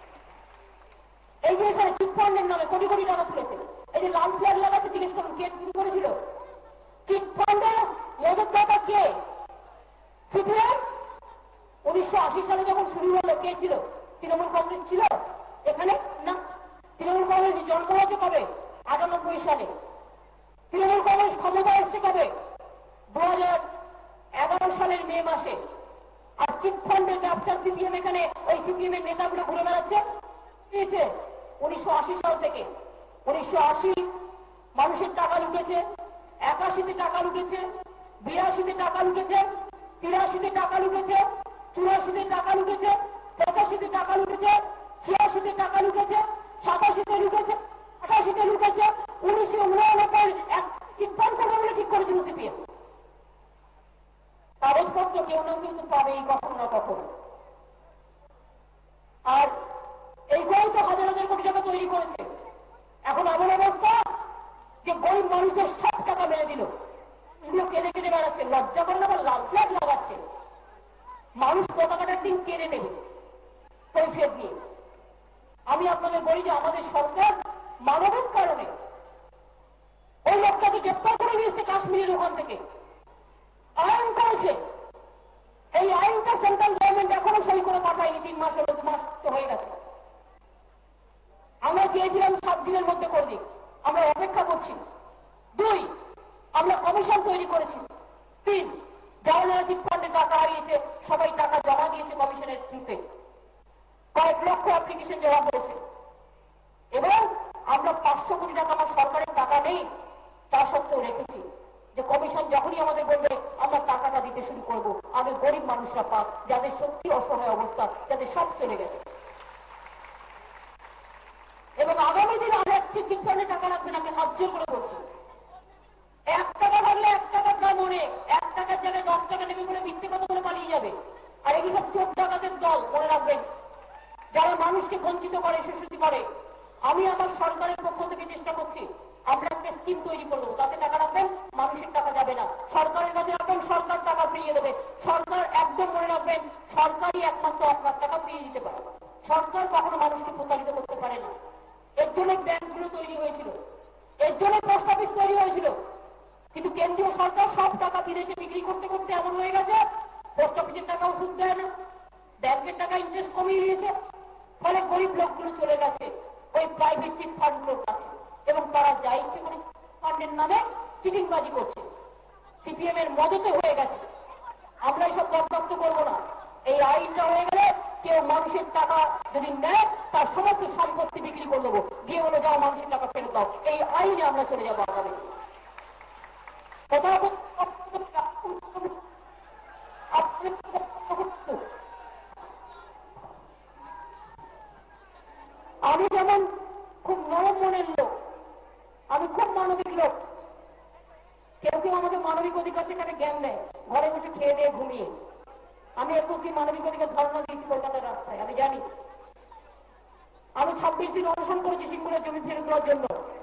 Speaker 1: এই যে এখানে চিটফান্ডের নামে কোটি কোটি টাকা তুলেছে, এই যে লাল ফ্ল্যাগ লাগাচ্ছে, জিজ্ঞেস করুন কে শুরু করেছিল? চিটফান্ডের মদতদাতা কে? সিপিএম। 1980 সালে যখন শুরু হলো কে ছিল? তৃণমূল কংগ্রেস ছিল এখানে? না। তৃণমূল কংগ্রেস জন্ম হয়েছে কবে? 98 সালে তৃণমূল কংগ্রেস ক্ষমতা এসছে কবে? 2011 সালের মে মাসে। আর চিটফান্ডের ব্যবসা সিপিএম এখানে ওই সিপিএম এর নেতাগুলো ঘুরে বেড়াচ্ছে 1980 সাল থেকে। 1980 মানুষের টাকা লুটেছে, 81-তে টাকা লুটেছে, 82-তে টাকা লুটেছে, 83-তে টাকা লুটেছে, 84-তে টাকা লুটেছে, 85-তে টাকা লুটেছে, 86-তে টাকা লুটেছে, 87-তে লুটেছে, 88-তে লুটেছে, 1989 এক চিটফান্ড করবে বলে ঠিক করেছিল সিপিএম। কাগজপত্র কেউ না কেউ তো পাবেই কখনো না কখনো। আর এইগুলোই তো হাজার হাজার কোটি টাকা তৈরি করেছে। এখন এমন অবস্থা যে গরিব মানুষদের সব টাকা মেরে দিল, কেড়ে কেড়ে বেড়াচ্ছে, লজ্জা করে না, লাল ফ্ল্যাগ লাগাচ্ছে। মানুষ পতাকাটার দিন কেড়ে নেবে কৈফিয়ত দিয়ে। আমি আপনাদের বলি যে আমাদের সরকার মানবিক কারণে ওই লোকটাকে গ্রেপ্তার করে নিয়ে এসছে কাশ্মীরের ওখান থেকে, আইন করেছে। এই আইনটা সেন্ট্রাল গভর্নমেন্ট এখনো সই করে পাঠায়নি, 3 মাস হলো, 2 মাস তো হয়ে গেছে। আমরা চেয়েছিলাম 7 দিনের মধ্যে করে দিক, আমরা অপেক্ষা করছি। 2, আমরা কমিশন তৈরি করেছি। 3, যারা চিটফান্ডে টাকা হারিয়েছে সবাই টাকা জমা দিয়েছে কমিশনের থ্রুতে, কয়েক লক্ষ অ্যাপ্লিকেশন জমা পড়েছে। এবং আমরা 500 কোটি টাকা আমার সরকারের টাকা নেই, তা সত্ত্বেও রেখেছি যে কমিশন যখনই আমাদের বলবে আমরা টাকাটা দিতে শুরু করব, আগে গরিব মানুষরা পাক, যাদের সত্যি অসহায় অবস্থা, যাদের সব চলে গেছে। এবং আগামী দিন আর একটি চিটফান্ডে টাকা রাখবেন, আমি হাত জোর করে বলছি। 1 টাকা থাকলে 1 টাকার দাম অনেক, 1 টাকার জায়গায় 10 টাকা নেবে বলে মিথ্যে কথা বলে পালিয়ে যাবে। আর এগুলো সব চোর ডাকাতের দল, মনে রাখবেন, যারা মানুষকে বঞ্চিত করে, শোষিত করে। আমি আমার সরকারের পক্ষ থেকে চেষ্টা করছি, আমরা একটা স্কিম তৈরি করে দেবো, তাতে টাকা রাখবেন, মানুষের টাকা যাবে না, সরকারের কাছে রাখবেন, সরকার টাকা ফিরিয়ে দেবে। সরকার, একদম মনে রাখবেন, সরকারই একমাত্র আপনার টাকা ফিরিয়ে দিতে পারে, সরকার কখনো মানুষকে প্রতারিত করতে পারে না। এর জন্য ব্যাংকগুলো তৈরি হয়েছিল, এর জন্য পোস্ট অফিস তৈরি হয়েছিল। কিন্তু কেন্দ্রীয় সরকার সব টাকা বিদেশে বিক্রি করতে করতে এমন হয়ে গেছে, পোস্ট অফিসের টাকাও সুদ দেয় না, ব্যাংকের টাকা ইন্টারেস্ট কমিয়ে দিয়েছে। ফলে গরিব লোকগুলো চলে গেছে ওই প্রাইভেট চিট ফান্ডগুলোর কাছে, এবং তারা যা ইচ্ছে করে ফান্ডের নামে চিটিংবাজি করছে, সিপিএম এর মদতে হয়ে গেছে। আমরা এসব বরদাস্ত করবো না। এই আইনটা হয়ে গেলে কেউ মানুষের টাকা যদি নেয়, তার সমস্ত সম্পত্তি বিক্রি করে দেবো, দিয়ে বলে যাও মানুষের টাকা ফেরত দাও। এই আইনে আমরা চলে যাবো আগামী। আমি যেমন খুব নরম মনের লোক, আমি খুব মানবিক লোক। কেউ কেউ আমাকে মানবিক অধিকার সেখানে জ্ঞান দেয়, ঘরে বসে খেয়ে দিয়ে ঘুমিয়ে। আমি 21 দিন মানবিক অধিকার ধর্ণা দিয়েছি কলকাতার রাস্তায়, আমি জানি। আমি 26 দিন অনশন করেছি সিঙ্গুরের জমি ফেরত দেওয়ার জন্য।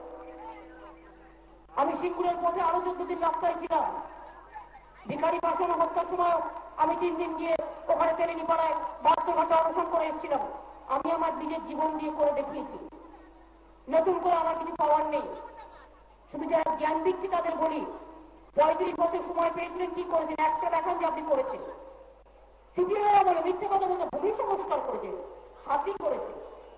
Speaker 1: আমি সিঙ্গুরের পথে আরো 14 দিন রাস্তায় ছিলাম। ভিখারি পাশানো হত্যার সময় আমি 3 দিন গিয়ে ওখানে তেলেনি পাড়ায় 72 ঘন্টা অনশন করে এসেছিলাম। আমি আমার নিজের জীবন দিয়ে করে দেখিয়েছি। নতুন করে আমার কিছু পাওয়ার নেই, শুধু যারা জ্ঞান দিচ্ছি তাদের বলি, 35 বছর সময় পেয়েছিলেন, কি করেছেন একটা দেখান যে আপনি করেছেন। সিপিএমেরা বলে মিথ্যে কথা বলতে, ভূমি সংস্কার করেছে, হাতি করেছে।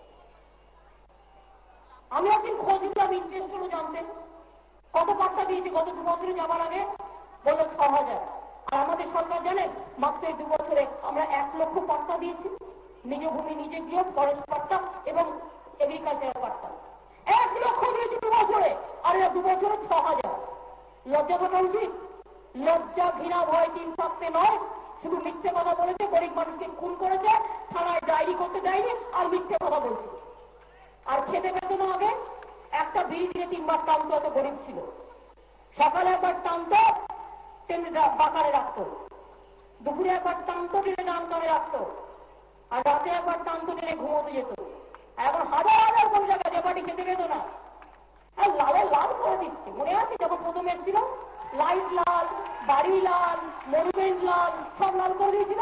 Speaker 1: আমি একদিন খোঁজ নিলাম, ইন্টারেস্ট হলো জানতেন কত পাট্টা দিয়েছে গত 2 বছরে যাবার আগে, বললো 6000। আর আমাদের সরকার জানেন, মাত্র 2 বছরে আমরা 1 লক্ষ পাট্টা দিয়েছি, নিজ ভূমি নিজে গিয়ে ফরেস্ট পাট্টা এবং এগ্রিকালচারাল পাট্টা 1 লক্ষ দিয়েছি 2 বছরে, আর 2 বছরে 6000। লজ্জা থাকা উচিত। লজ্জা, ঘৃণা, ভয় 3 থাকতে নয়, শুধু মিথ্যে কথা বলেছে, গরিব মানুষকে খুন করেছে, থানায় ডায়েরি করতে দেয়নি, আর মিথ্যে কথা বলছে। আর খেতে পেত না আগে, একটা বিড়ি দিয়ে 3 বার টানতো, এত গরিব ছিল। সকালে একবার টানতো, টেনে বাকারে রাখতো, দুপুরে একবার টানতো, টেনে ডান কানে রাখতো, আর রাতে একবার টানতো, টেনে ঘুমোতে যেত। এখন হাজার হাজার কোটি টাকা যে বাড়ি খেতে পেত না, আর লালে লাল করে দিচ্ছে। মনে আছে যখন প্রথম এসেছিল, লাইট লাল, বাড়ি লাল, মনুমেন্ট লাল, সব লাল করে দিয়েছিল।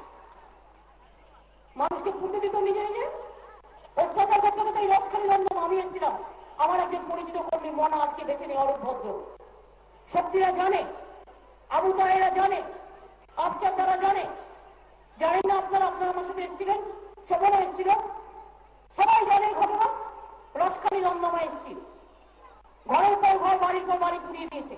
Speaker 1: মানুষকে ফুটে দিত নিজে নিজে, অত্যাচার করতে করতে। এই রসখালি লন্ডন আমি এসেছিলাম, আমার একজন পরিচিত কর্মী মনা আজকে বেছে নেই, অরূপ ভদ্র। শক্তিরা জানে, আবু তাহেরা জানে, আফজাদ দ্বারা জানে। জানি না আপনারা আমার সাথে এসেছিলেন, সবাই এসেছিল, সবাই জানে ঘটনা। রসখালি লন্ডনে এসেছি, ভয় বাড়ির পর বাড়ি পুড়িয়ে দিয়েছে।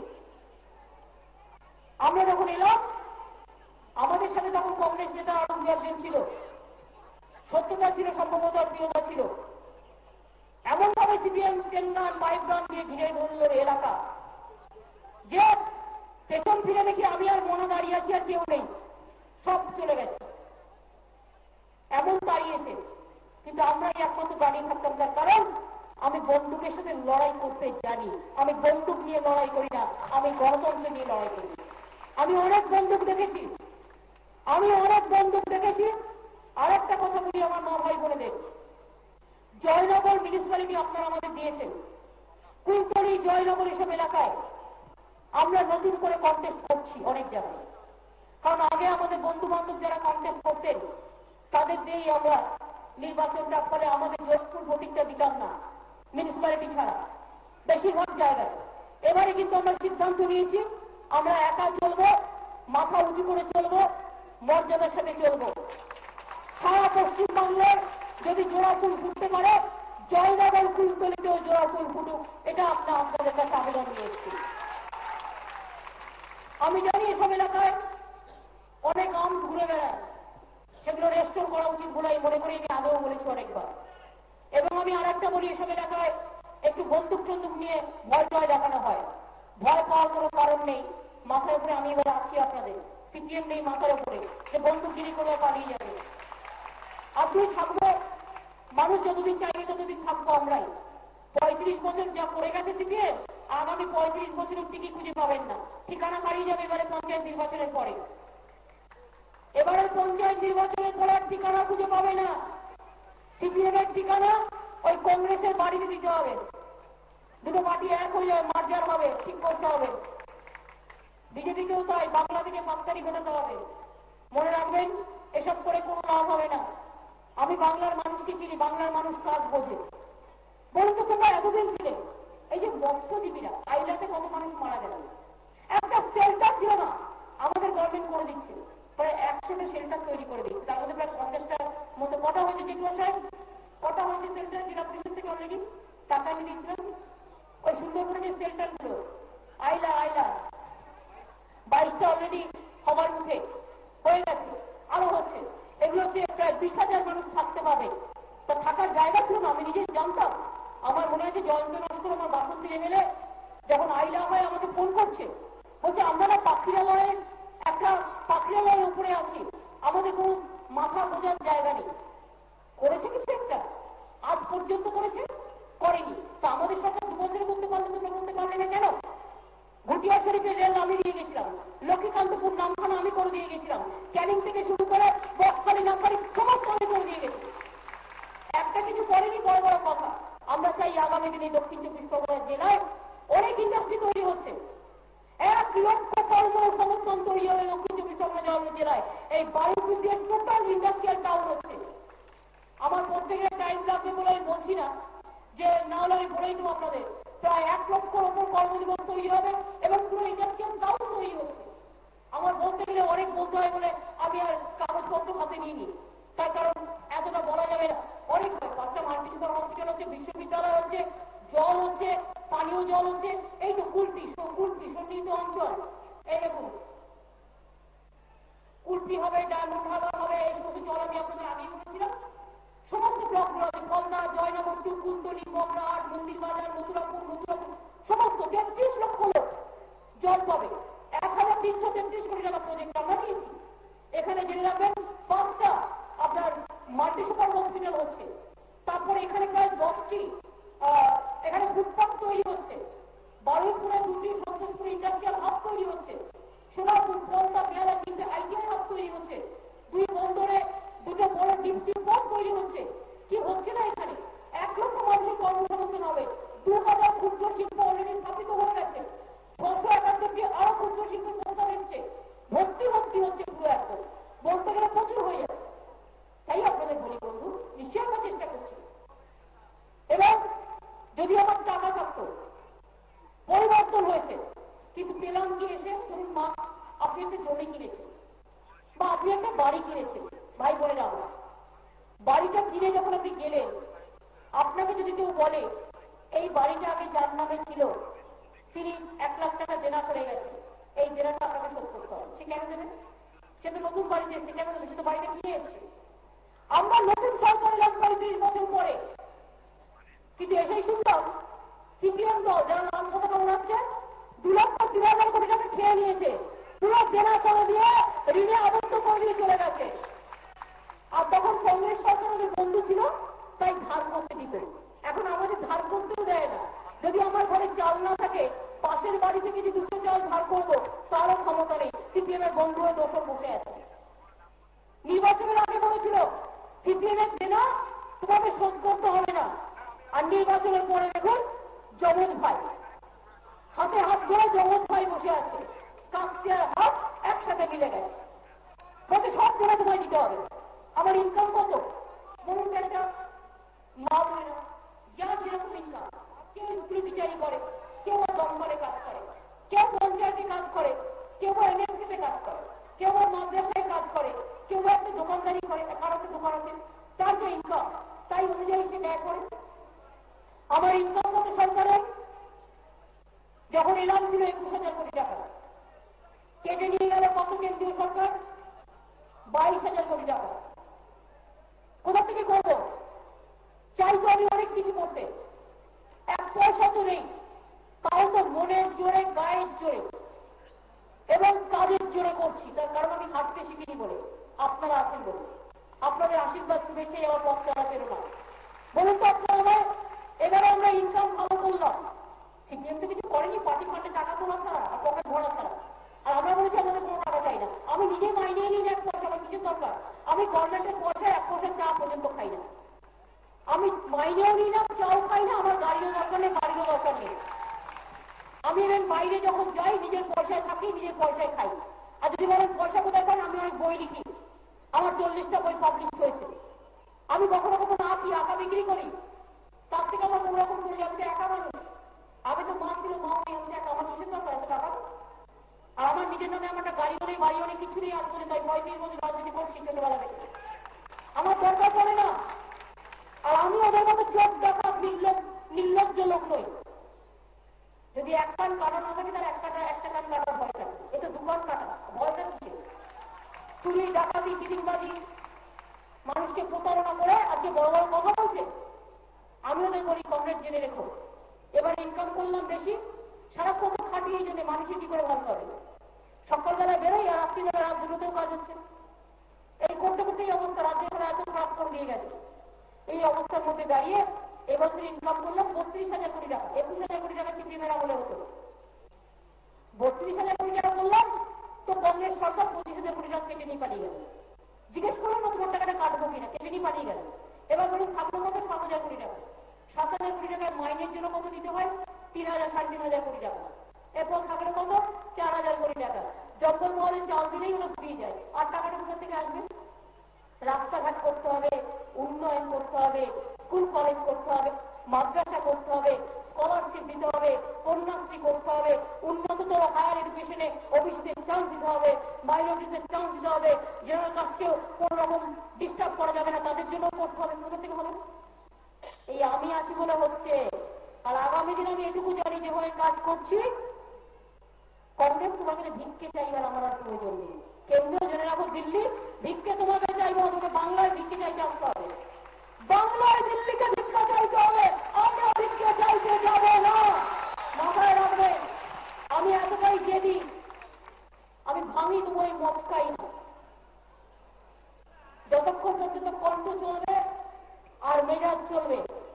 Speaker 1: আমরা যখন এলাম, আমাদের সাথে তখন কংগ্রেস নেতা আরো দু একজন ছিল, সত্যতা ছিল, সম্ভবত প্রিয়তা ছিল। এমন ভাবে সিপিএম স্টেনগান পাইপ গান দিয়ে ঘিরে ধরল এলাকা যে পেছন ফিরে দেখি আমি আর মনে দাঁড়িয়ে আছি, আর কেউ নেই, সব চলে গেছে। এমন দাঁড়িয়েছে, কিন্তু আমরাই একমাত্র দাঁড়িয়ে থাকতাম। তার কারণ আমি বন্দুকের সাথে লড়াই করতে জানি। আমি বন্দুক নিয়ে লড়াই করি না, আমি গণতন্ত্র নিয়ে লড়াই করি। আমি অনেক বন্দুক দেখেছি, আমি অনেক বন্দুক দেখেছি। আর একটা কথা বলি আমার মা ভাই বোনেদের, জয়নগর মিউনিসিপ্যালিটি আপনারা আমাদের দিয়েছেন, কুলতলি, জয়নগর এসব এলাকায় আমরা নতুন করে কন্টেস্ট করছি অনেক জায়গায়। কারণ আগে আমাদের বন্ধু বান্ধব যারা কন্টেস্ট করতেন তাদের দিয়েই আমরা নির্বাচনটা, ফলে আমাদের যোধপুর ভোটিংটা দিতাম না মিউনিসিপ্যালিটি ছাড়া বেশিরভাগ জায়গায়। এবারে কিন্তু আমরা সিদ্ধান্ত নিয়েছি আমরা একা চলবো, মাথা উঁচু করে চলবো, মর্যাদার সাথে চলবো। সারা পশ্চিমবঙ্গের যদি জোড়া ফুল ফুটতে পারে, জয়নগর কুলতলিতেও জোড়া ফুল ফুটুক, এটা আপনাদের কাছে আবেদন নিয়ে এসেছি। আমি জানি এসব এলাকায় অনেক আর্মস ঘুরে বেড়ায়, সেগুলো রেস্টোর করা উচিত বলে মনে করি, আমি আগেও বলেছি অনেকবার। এবং আমি আর একটা বলি, এসব এলাকায় একটু বন্দুক টন্দুক নিয়ে ভয় টয় দেখানো হয়। ভয় পাওয়ার কোনো কারণ নেই। মাথার উপরে আমি এবার আছি আপনাদের, সিপিএম নেই মাথার উপরে যে বন্দুকগিরি করে পালিয়ে যাবে। আপনি থাকবো, মানুষ যতদিন চাইবে ততদিন থাকবো আমরাই। 35 বছর যা করে গেছে সিপিএম, আগামী 35 বছরের টিকিট খুঁজে পাবেন না। ঠিকানা হারিয়ে যাবে এবারে পঞ্চায়েত নির্বাচনের পরে। এবারে পঞ্চায়েত নির্বাচনের পরে ঠিকানা খুঁজে পাবে না। সিপিএম এর ঠিকানা ওই কংগ্রেসের বাড়িতে দিতে হবে। দুটো পার্টি এক হয়ে যাবে, মার্জার হবে, ঠিক করতে হবে। বিজেপিকেও তাই, বাংলা থেকে বাক্তারি ঘটাতে হবে। মনে রাখবেন, এসব করে কোনো লাভ হবে না। আমি বাংলার মানুষকে চিনি, বাংলার মানুষ কাজ বোঝে। বলুন তো তোমরা এতদিন ছিলে, এই যে মৎস্যজীবীরা আইলাতে কত মানুষ মারা গেল, একটা শেল্টার ছিল না, আমাদের গভর্নমেন্ট করে দিচ্ছে। প্রায় 100টা শেল্টার তৈরি করে দিচ্ছে, তার মধ্যে প্রায় 50টার মতো কটা হয়েছে জেঠুয়া সাহেব, কটা হয়েছে শেল্টার জেলা পরিষদ থেকে অলরেডি টাকা নিয়ে দিয়েছিলাম। ওই সুন্দরবনে যে শেল্টার গুলো আইলা 22টা অলরেডি হবার মুখে হয়ে গেছে, আরো হচ্ছে। এগুলো হচ্ছে প্রায় 20,000 মানুষ থাকতে পাবে। তা থাকার জায়গা ছিল না, আমি নিজেই জানতাম। আমার মনে আছে জয়ন্ত নস্কর, আমার বাসন্তীর এমএলএ, যখন আইলা হয় আমাকে ফোন করছে, বলছে আমরা না পাখিরালয়ের একটা পাখিরালয়ের উপরে আছি, আমাদের কোনো মাথা বোঝার জায়গা নেই। করেছে কিছু একটা, আজ পর্যন্ত করেছে, করেনি। তা আমাদের সরকার 2 বছরে করতে পারলে তোমরা করতে পারলে না কেন? ঘুটিয়া শরীফের রেল আমি দিয়ে গেছিলাম, লক্ষ্মীকান্তপুর নামখানা আমি করে দিয়ে গেছিলাম, ক্যানিং থেকে শুরু করে বকখালি নামখালি সমস্ত আমি করে দিয়ে গেছি। একটা কিছু করেনি, বড় বড় কথা। আমরা চাই আগামী দিনে দক্ষিণ 24 পরগনা জেলায় অনেক ইন্ডাস্ট্রি তৈরি হচ্ছে, 1 লক্ষ কর্মসংস্থান তৈরি হবে দক্ষিণ 24 পরগনা জেলায়। এই 12 ফিট দিয়ে টোটাল ইন্ডাস্ট্রিয়াল টাউন হচ্ছে। আমার প্রত্যেকের টাইম লাগবে বলে আমি বলছি না, যে না হলে আমি বলেই দেবো আপনাদের, প্রায় 1 লক্ষর ওপর কর্মদিবস তৈরি হবে এবং পুরো ইন্ডাস্ট্রিয়াল টাউন তৈরি হচ্ছে। আমার বলতে গেলে অনেক বলতে হয় বলে আমি আর কাগজপত্র হাতে নিইনি, তার কারণ এতটা বলা যাবে না। অনেক হয়, 5টা মাল্টি সুপার হসপিটাল হচ্ছে, বিশ্ববিদ্যালয় হচ্ছে, জল হচ্ছে, পানীয় জল হচ্ছে, এই তো কুলপি সন্নিহিত অঞ্চল, এই দেখুন কুলপি হবে, ডায়মন্ড হারবার হবে, এই সমস্ত জল আমি আপনাদের আগেই বলেছিলাম। সমস্ত ব্লকগুলো আছে, ফলদা, জয়নগর, কুলতলি, বগরাহাট, মন্দির বাজার, মথুরাপুর, সমস্ত 33 লক্ষ লোক জল পাবে। 1333 কোটি টাকা প্রজেক্ট আমরা নিয়েছি। এখানে জেনে রাখবেন 5টা আপনার মাল্টি সুপার হসপিটাল হচ্ছে, তারপরে এখানে প্রায় 10টি এখানে ফুটপাথ তৈরি হচ্ছে, বারুইপুরে 2টি, সন্তোষপুর ইন্ডাস্ট্রিয়াল হাব তৈরি হচ্ছে, সোনারপুর, ফলদা, বেহালা 3টে আইটিআই হাব তৈরি হচ্ছে, 2 বন্দরে 2টো বড় ডিপসি পোর্ট তৈরি হচ্ছে। কি হচ্ছে না এখানে? 1 লক্ষ মানুষের কর্মসংস্থান হবে, 2000 ক্ষুদ্র শিল্প অলরেডি স্থাপিত হয়ে গেছে, 671টি আরো ক্ষুদ্র শিল্পের প্রস্তাব এসছে, ভর্তি হচ্ছে পুরো একদম, বলতে গেলে প্রচুর হয়ে যাবে। তাই আপনাদের বলি বন্ধু, নিশ্চয়ই আমরা চেষ্টা করছি। এবং যদি আমার টাকা থাকতো, পরিবর্তন হয়েছে, কিন্তু পেলাম কি এসে, ধরুন মা আপনি একটা জমি কিনেছেন বা আপনি একটা বাড়ি কিনেছেন, ভাই বোনেরা আমরা বাড়িটা কিনে যখন আপনি গেলেন, আপনাকে যদি কেউ বলে এই বাড়িটা আগে যার নামে ছিল তিনি 1 লাখ টাকা দেনা করে গেছেন, এই দেনাটা আপনাকে শোধ করতে হবে। সে কেন দেবে? সে তো নতুন বাড়িতে এসছে, কেন দেবে? সে তো বাড়িতে কিনে এসছে। আমরা নতুন সরকার এলাম 35 বছর পরে, কিন্তু এসেই শুনলাম সিপিএম দল যারা নাম পতাকা উড়াচ্ছে 2,02,000 কোটি টাকা খেয়ে নিয়েছে, পুরো দেনা করে দিয়ে ঋণে আবদ্ধ করে দিয়ে চলে গেছে। আর তখন কংগ্রেস সরকার ওদের বন্ধু ছিল, তাই ধার করতে দিত। এখন আমাদের ধার করতেও দেয় না। যদি আমার ঘরে চাল না থাকে, পাশের বাড়ি থেকে যে 200 চাল ধার করবো তারও ক্ষমতা নেই। সিপিএম এর বন্ধু হয়ে দোষর বসে আছে। নির্বাচনের আগে বলেছিল সিপিএম এর দেনা তোমাকে শোধ করতে হবে না, আর নির্বাচনের পরে দেখুন জমজ ভাই, হাতে হাত ধরে জমজ ভাই বসে আছে, কাস্তে আর হাত একসাথে মিলে গেছে, বলতে সব দেনা তোমায় দিতে হবে। আমার ইনকাম কত বলুন তো? একটা মা বোনেরা যার যেরকম ইনকাম, কেউ স্কুলে টিচারি করে, কেউ দমকলে কাজ করে, কেউ পঞ্চায়েতে কাজ করে, কেউ এনএসকে কাজ করে, কেউ মাদ্রাসায় কাজ করে, কেউ একটা দোকানদারি করে, কারো একটা দোকান আছে, তার যে ইনকাম তাই অনুযায়ী সে ব্যয় করে। আমার ইনকাম কত সরকারের? যখন এলাম ছিল 21,000 কোটি টাকা, কেটে নিয়ে গেল কত কেন্দ্রীয় সরকার? 22,000 কোটি টাকা। কোথা থেকে করবো? চাই তো আমি অনেক কিছু করতে, 1 পয়সা তো নেই। তাও তো মনের জোরে, গায়ের জোরে এবং কাজের জোরে করছি, তার কারণ আমি হাঁটতে শিখিনি বলে, আপনারা আছেন বলে। আপনাদের আশীর্বাদ শুভেচ্ছাই আমার পথ চলা পেল না। বলুন তো আপনারা আমায়, এবারে আমরা ইনকাম ভালো করলাম, সিপিএম তো কিছু করেনি, পার্টি ফান্ডে টাকা তোলা ছাড়া আর পকেট ভরা ছাড়া। আর আমরা বলেছি আমাদের কোনো টাকা চাই না। আমি নিজে মাইনে নিই না 1 পয়সা, আমার কিসের দরকার? আমি গভর্নমেন্টের পয়সায় 1 পয়সা চা পর্যন্ত খাই না। আমি মাইনেও নিই না, চাও খাই না, আমার গাড়িও দরকার নেই, বাড়িরও দরকার নেই। আমি এবার বাইরে যখন যাই নিজের পয়সায় থাকি, নিজের পয়সায় খাই। আর যদি বলেন পয়সা কোথায় পান, আমি অনেক বই লিখি, আমার 40টা বই পাবলিশ হয়েছে। আমি কখনো কখনো আঁকি, আঁকা বিক্রি করি, তার থেকে আমার কোন রকম করে যাবে, একা মানুষ। আগে তো মা ছিল, মাও নেই, আমি একা, আমার কিসের দরকার এত টাকা? আর আমার নিজের নামে আমার একটা গাড়িও নেই, বাড়িও নেই, কিছু নেই। আমি বলি তাই 35 বছর রাজনীতি করছি ছোটবেলা থেকে, আমার দরকার পড়ে না। আর আমি ওদের মতো চোখ ডাকাত নির্লজ্জ লোক নই। যদি 1 কান কাটা না থাকে, তার একটা কান কাটার ভয় থাকে। এ তো 2 কান কাটা, ভয়টা কিসের? চুরি, ডাকাতি, চিটিংবাজি, মানুষকে প্রতারণা করে আজকে বড় বড় কথা বলছে। আমি ওদের বলি কংগ্রেস জেনে রেখো, এবার ইনকাম করলাম বেশি, সারাক্ষণ খাটিয়ে এই জন্য মানুষের কি করে ভালো হবে। সকালবেলায় বেরোই আর রাত্রিবেলা রাত দুটোতেও কাজ হচ্ছে। এই করতে করতে এই অবস্থা, রাজ্যের এত খারাপ করে দিয়ে গেছে। এই অবস্থার মধ্যে দাঁড়িয়ে এবছর ইনকাম করলাম 32,000 কোটি টাকা। 21,000 কোটি টাকা সিপিএমের আমলে হতো। 32,000 কোটি টাকা করলাম, তো কংগ্রেস সরকার 25,000 কোটি টাকা কেটে নিয়ে পালিয়ে গেল। জিজ্ঞেস করলাম না তোমার টাকাটা কাটবো কিনা, কেটে নিয়ে পালিয়ে গেল। এবার বলুন থাকলো কত? 7,000 কোটি টাকা। 7,000 কোটি টাকার মাইনের জন্য কত দিতে হয়? 3,000 3,500 কোটি টাকা। এরপর থাকলো কত? 4,000 কোটি টাকা। জঙ্গল মহলে চাল দিলেই ওরা ফুরিয়ে যায়। আর টাকাটা কোথা থেকে আসবে? রাস্তাঘাট করতে হবে, উন্নয়ন করতে হবে, স্কুল কলেজ করতে হবে, মাদ্রাসা করতে হবে, স্কলারশিপ দিতে হবে, কন্যাশ্রী করতে হবে, উন্নততর হায়ার এডুকেশনে ওবিসিদের চান্স দিতে হবে, মাইনরিটিদের চান্স দিতে হবে, জেনারেল কাস্টকেও কোন রকম ডিস্টার্ব করা যাবে না, তাদের জন্য করতে হবে। কোথা থেকে হবে? এই আমি আছি বলে হচ্ছে। আর আগামী দিন আমি এটুকু জানি, যেভাবে কাজ করছি, কংগ্রেস তোমার কাছে ভিক্ষে চাইবার আমার আর প্রয়োজন নেই। কেন্দ্র জেনে রাখো, দিল্লি ভিক্ষে তোমাকে চাইবো, তোমাকে বাংলায় ভিক্ষে চাইতে আসতে হবে। বাংলায় দিল্লিকে ভিক্ষা চাইতে হবে, আমরা ভিক্ষে চাইতে যাব না। মাথায় রাখবে, আমি এতটাই জেদি, আমি ভাঙি তো ওই মদ খাই না। যতক্ষণ পর্যন্ত কণ্ঠ চলবে আর মেজাজ চলবে,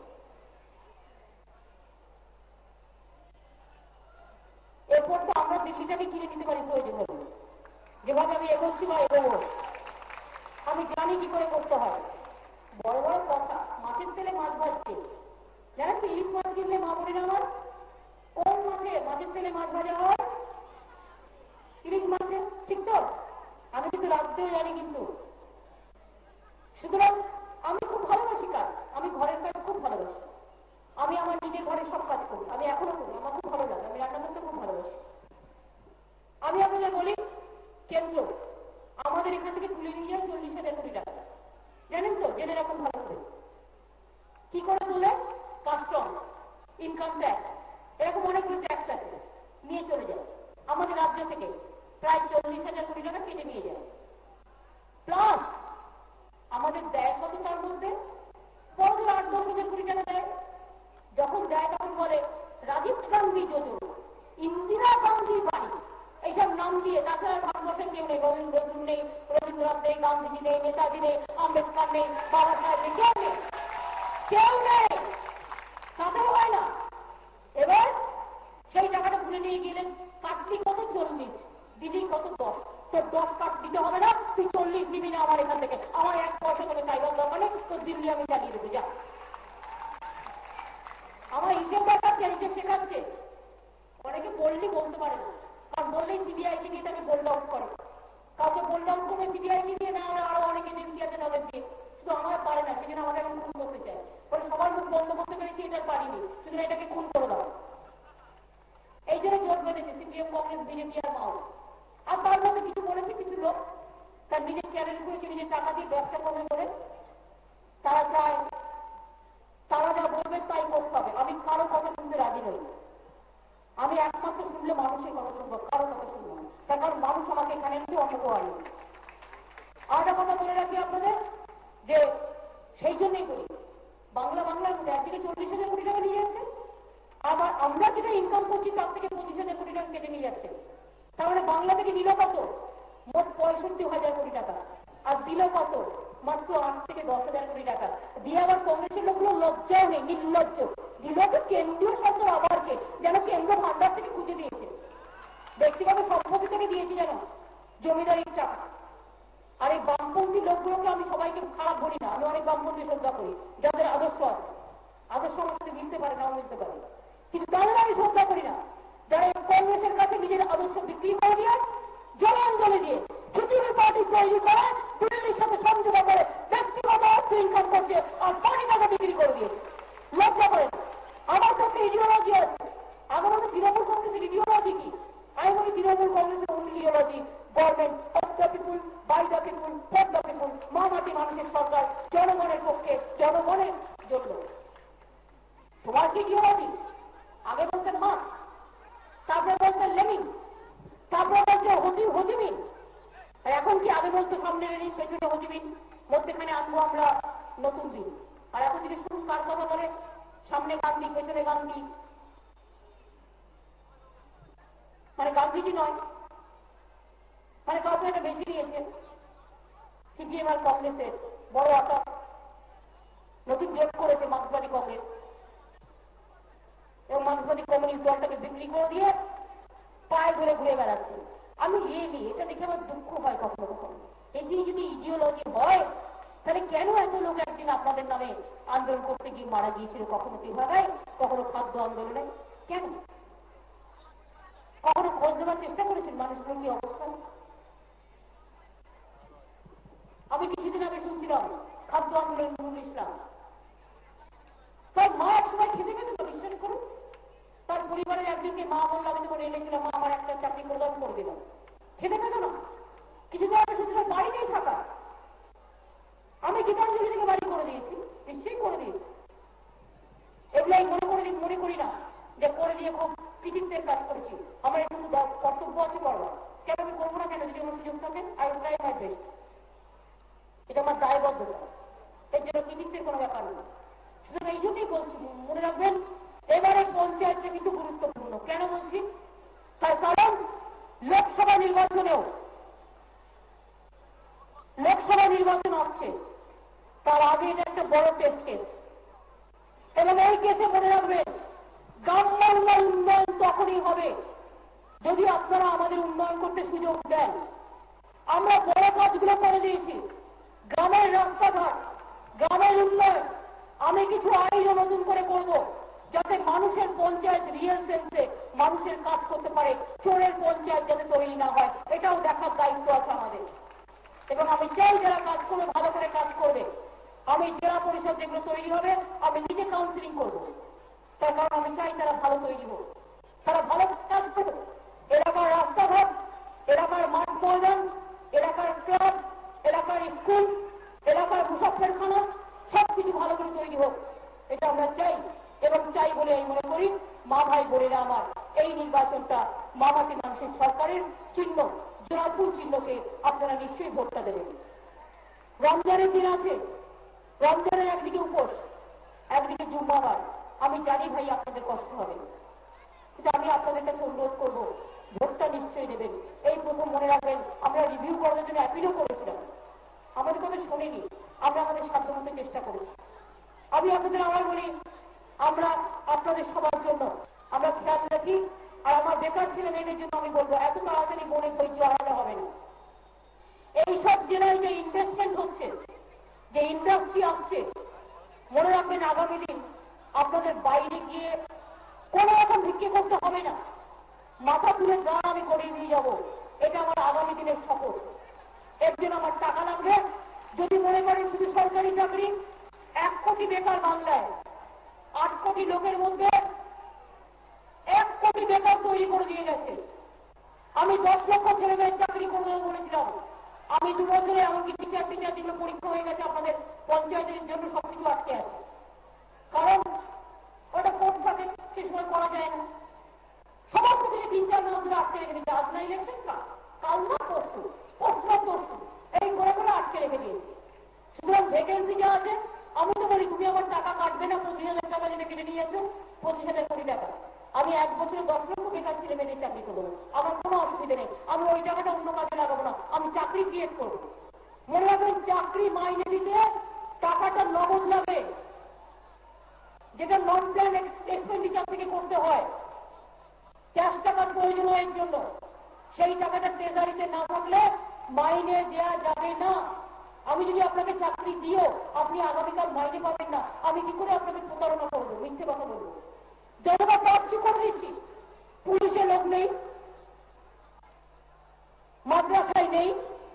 Speaker 1: এরপর তো আমরা দিল্লিটাকে কিনে নিতে পারি প্রয়োজন হলে। যেভাবে আমি এগোচ্ছি বা এগোবো, আমি জানি কি করে করতে হয়। বড় বড় কথা, মাছের তেলে মাছ ভাজছে, জানেন তো? ইলিশ মাছ কিনলে মা বলে না আমার, কোন মাছে মাছের তেলে মাছ ভাজা হয়? ইলিশ মাছে, ঠিক তো? আমি কিন্তু রাখতেও জানি। কিন্তু সুতরাং আমি খুব ভালোবাসি কাজ, আমি ঘরের কাজ খুব ভালোবাসি। আমি আমার নিজের ঘরে সব কাজ করি, আমি এখনো করি, আমার খুব ভালো লাগে, আমি রান্না করতে খুব ভালোবাসি। আমি আপনাদের বলি, কেন্দ্র আমাদের এখান থেকে তুলে নিয়ে যায় 40,000 কোটি টাকা। জানেন তো? জেনে রাখুন ভালো করে। কি করে তুলে? কাস্টমস, ইনকাম ট্যাক্স, এরকম অনেকগুলো ট্যাক্স আছে, নিয়ে চলে যায় আমাদের রাজ্য থেকে প্রায় 40,000 কোটি টাকা কেটে নিয়ে যায়। প্লাস আমাদের দেয় কত তার মধ্যে? 8-10,000 কোটি টাকা দেয়। যখন দেয় তখন বলে রাজীব গান্ধী যোজনা, ইন্দিরা গান্ধীর বাড়ি, এইসব নাম দিয়ে। তাছাড়া ভারতবর্ষের কেউ নেই, নজরুল নেই, রবীন্দ্রনাথ নেই, গান্ধীজি নেই, নেতাজি নেই, আম্বেদকর নেই, বাবা সাহেব নেই, কেউ নেই, কেউ নেই, তাতেও হয় না। এবার সেই টাকাটা তুলে নিয়ে গেলেন, কাটলি কত? 40, দিলি কত? 10। তোর 10 কাট দিতে হবে না, তুই 40 নিবি না আমার এখান থেকে, আমার 1 পয়সা তোকে চাইবার দরকার নেই, তোর দিল্লি আমি চালিয়ে দেবো, যা। আমার হিসেব দেখাচ্ছে, হিসেব শেখাচ্ছে। অনেকে বললেই বলতে পারে না, কারণ বললেই সিবিআই কে দিয়ে তাকে বোল্ড আউট করে। কাউকে বোল্ড আউট করবে সিবিআই কে দিয়ে, না হলে আরো অনেক এজেন্সি আছে তাদের দিয়ে। শুধু আমার পারে না, সেজন্য আমাকে এখন খুন করতে চায়। বলে সবার মুখ বন্ধ করতে পেরেছি, এটার পারিনি, শুধু এটাকে খুন করে দাও। এই জন্য জোট বেঁধেছে সিপিএম, কংগ্রেস, বিজেপি আর মাও। আর তার মধ্যে কিছু বলেছে কিছু লোক তার নিজের চ্যানেল খুলেছে, নিজের টাকা দিয়ে ব্যবসা করবে বলে। তারা চায় তারা যা বলবে তাই করতে হবে। আমি কারো কথা শুনতে রাজি নই। আমি একমাত্র শুনলে মানুষের কথা শুনবো, কারো কথা শুনবো না। তার কারণ মানুষ আমাকে এখানে এনেছে, অন্য কেউ আনি। আর একটা কথা বলে রাখি আপনাদের, যে সেই জন্যই বলি বাংলার মধ্যে একদিকে 40,000 কোটি টাকা নিয়ে যাচ্ছে, আবার আমরা যেটা ইনকাম করছি তার থেকে 25,000 কোটি টাকা কেটে নিয়ে যাচ্ছে। তার মানে বাংলা থেকে নিল কত? মোট 65,000 কোটি টাকা। আর দিল কত? মাত্র 8 থেকে 10,000 কোটি টাকা দিয়ে। আবার কংগ্রেসের লোকগুলো লজ্জাও নেই, নির্লজ্জ। দিল তো কেন্দ্রীয় সরকার আবারকে, যেন কেন্দ্র ভান্ডার থেকে খুঁজে দিয়েছে, ব্যক্তিগত সম্পত্তি থেকে দিয়েছে, যেন জমিদারির টাকা। আর এই বামপন্থী লোকগুলোকে আমি সবাইকে খারাপ বলি না, আমি অনেক বামপন্থী শ্রদ্ধা করি, যাদের আদর্শ আছে। আদর্শ আমার সাথে মিলতে পারে, নাও মিলতে পারে, কিন্তু তাদের আমি শ্রদ্ধা করি না যারা কংগ্রেসের কাছে নিজের আদর্শ বিক্রি করে দিয়ে, জলাঞ্জলি দিয়ে খিচুড়ি পার্টি তৈরি করে, দিল্লির সাথে সমঝোতা করে ব্যক্তিগত অর্থ ইনকাম করছে, আর পার্টি টাকা বিক্রি করে দিয়েছে। লজ্জা করেন। আমার কাছে ইডিওলজি আছে। আমার মধ্যে তৃণমূল কংগ্রেসের ইডিওলজি কি? আমি বলি তৃণমূল কংগ্রেসের ideology government of the people, by the people, for the people, মামাটি মানুষের সরকার, জনগণের পক্ষে, জনগণের জন্য। তোমার কি ইডিওলজি? আগে বলতেন মার্কস, তারপরে বলতেন লেনিন, তারপরে বলছে হোচিমিন। আর এখন কি? আগে বলতো সামনে লেনিন, পেছনে হোচিমিন, মধ্যেখানে আনবো আমরা নতুন দিন। আর এখন জিনিস শুনুন কার কথা বলে, সামনে গান্ধী, পেছনে গান্ধী। মানে গান্ধীজি নয়, মানে কাউকে এটা বেছে নিয়েছে সিপিএম আর কংগ্রেসের বড় আটা। নতুন জোট করেছে মার্ক্সবাদী কংগ্রেস, এবং মার্ক্সবাদী কমিউনিস্ট দলটাকে বিক্রি করে দিয়ে পায়ে ধরে ঘুরে বেড়াচ্ছে। আমি এটা দেখে আমার দুঃখ হয় কখনো কখনো। এটি যদি ইডিওলজি হয়, তাহলে কেন এত লোক একদিন আপনাদের নামে আন্দোলন করতে গিয়ে মারা গিয়েছিল? কখনো বিভাগায়, কখনো খাদ্য আন্দোলনে। কেন? কখনো খোঁজ নেওয়ার চেষ্টা করেছেন মানুষগুলোর কি অবস্থা? আমি কিছুদিন আগে শুনছিলাম খাদ্য আন্দোলন নুরুল ইসলাম, তার মা একসময় খেতে পেত না, বিশ্বাস করুন। তার পরিবারের একজনকে মা বললো, আমি যখন এনেছিলাম মা আমার একটা চাকরি প্রদান করে দিলাম, খেতে পেত না। কিছুদিন আগে শুনছিলাম বাড়ি নেই থাকা। আমি গীতাঞ্জলি থেকে বাড়ি করে দিয়েছি, নিশ্চয়ই করে দিয়েছি। এগুলাই মনে করি না যে করে দিয়ে খুব কৃতিত্বের কাজ করেছি। আমার একটু কর্তব্য আছে করবার, কেন আমি করবো না? কেন? যদি আমার সুযোগ থাকে, I will try my best. এটা আমার দায়বদ্ধতা, এর জন্য কৃতিত্বের কোনো ব্যাপার না। সুতরাং এই জন্যই বলছি, মনে রাখবেন এবারে পঞ্চায়েতটা কিন্তু গুরুত্বপূর্ণ। কেন বলছি? তার কারণ লোকসভা নির্বাচন আসছে, তার আগে এটা একটা বড় টেস্ট কেস। এবং এই কেসে মনে রাখবেন গ্রাম্য উন্নয়ন তখনই হবে যদি আপনারা আমাদের উন্নয়ন করতে সুযোগ দেন। আমরা বড় কাজগুলো করে দিয়েছি, গ্রামের রাস্তাঘাট, গ্রামের উন্নয়ন। আমি কিছু আইনও নতুন করে করব, যাতে মানুষের পঞ্চায়েত রিয়েল সেন্সে মানুষের কাজ করতে পারে, চোরের পঞ্চায়েত যাতে তৈরি না হয়, এটাও দেখার দায়িত্ব আছে আমাদের। এবং আমি চাই যারা কাজ করবে ভালো করে কাজ করবে। আমি জেলা পরিষদ যেগুলো তৈরি হবে, আমি নিজে কাউন্সিলিং করবো, তার কারণ আমি চাই তারা ভালো তৈরি হোক, তারা ভালো কাজ করবে। এলাকার রাস্তাঘাট, এলাকার মাঠ ময়দান, এলাকার ক্লাব, এলাকার স্কুল, এলাকার মুসাফেরখানা, সবকিছু ভালো করে তৈরি হোক, এটা আমরা চাই। এবং চাই বলে আমি মনে করি মা ভাই বোনেরা আমার, এই নির্বাচনটা মামাটি মানুষের সরকারের চিহ্ন, জোড়াফুল চিহ্নকে আপনারা নিশ্চয়ই ভোটটা দেবেন। রমজানের দিন আছে, রমজানের একদিকে উপোস, একদিকে জুম্মাবার। আমি জানি ভাই আপনাদের কষ্ট হবে, কিন্তু আমি আপনাদের কাছে অনুরোধ করবো ভোটটা নিশ্চয়ই দেবেন। এই প্রথম মনে রাখবেন, আমরা রিভিউ করার জন্য অ্যাপিলও করেছিলাম, আমাদের কথা শোনেনি, আমরা আমাদের সাধ্যমতো চেষ্টা করেছি। আমি আপনাদের আবার বলি, আমরা আপনাদের সবার জন্য আমরা খেয়াল রাখি। আর আমার বেকার ছেলে মেয়েদের জন্য আমি বলবো, এত তাড়াতাড়ি মনে ধৈর্য হারানো হবে না। এইসব জেলায় যে ইনভেস্টমেন্ট হচ্ছে, যে ইন্ডাস্ট্রি আসছে, মনে রাখবেন আগামী দিন আপনাদের বাইরে গিয়ে কোন রকম ভিক্ষে করতে হবে না, মাথা তুলে গান আমি করিয়ে দিয়ে যাবো। এটা আমার আগামী দিনের শপথ। এর জন্য আমার টাকা লাগবে। যদি মনে করেন শুধু সরকারি চাকরি, 1 কোটি বেকার বাংলায়, 8 কোটি লোকের মধ্যে 1 কোটি বেকার তৈরি করে দিয়ে গেছে। আমি 10 লক্ষ ছেলে মেয়ের চাকরি করে দেবো বলেছিলাম। আমি 2 বছরে এমনকি টিচার যেগুলো পরীক্ষা হয়ে গেছে আপনাদের পঞ্চায়েতের জন্য সবকিছু আটকে আছে, কারণ ওটা কোর্ট থাকে, সে সময় করা যায় না। সমস্ত কিছু 3-4 মাস ধরে আটকে রেখে দিয়েছে। আজ না ইলেকশন, কাল না পরশু, পরশু এই করে করে আটকে রেখে দিয়েছে। সুতরাং ভ্যাকেন্সি যা আছে, আমি তো বলি তুমি আমার টাকা কাটবে না। 25,000 টাকা যেটা কেটে নিয়ে যাচ্ছ, 25,000 কোটি টাকা, আমি 1 বছরে 10 লক্ষ বেকার ছেলে মেয়েদের চাকরি করবো, আমার কোনো অসুবিধা নেই। আমি ওই টাকাটা অন্য কাজে লাগাবো না, আমি চাকরি ক্রিয়েট করবো। মনে রাখবেন, চাকরি মাইনে দিতে টাকাটা নগদ লাগে, যেটা নন প্ল্যান এক্সপেন্ডিচার থেকে করতে হয়। ক্যাশ টাকার প্রয়োজন হয় এর জন্য। সেই টাকাটা ট্রেজারিতে না থাকলে মাইনে দেয়া যাবে না। আমি যদি আপনাকে চাকরি দিও, আপনি আগামীকাল মাইনে পাবেন না, আমি কি করে আপনাকে প্রতারণা করবো, মিথ্যে কথা বলবো? জনতা পাচ্ছি করে দিচ্ছি। পুলিশে লোক নেই, মাদ্রাসায় নেই,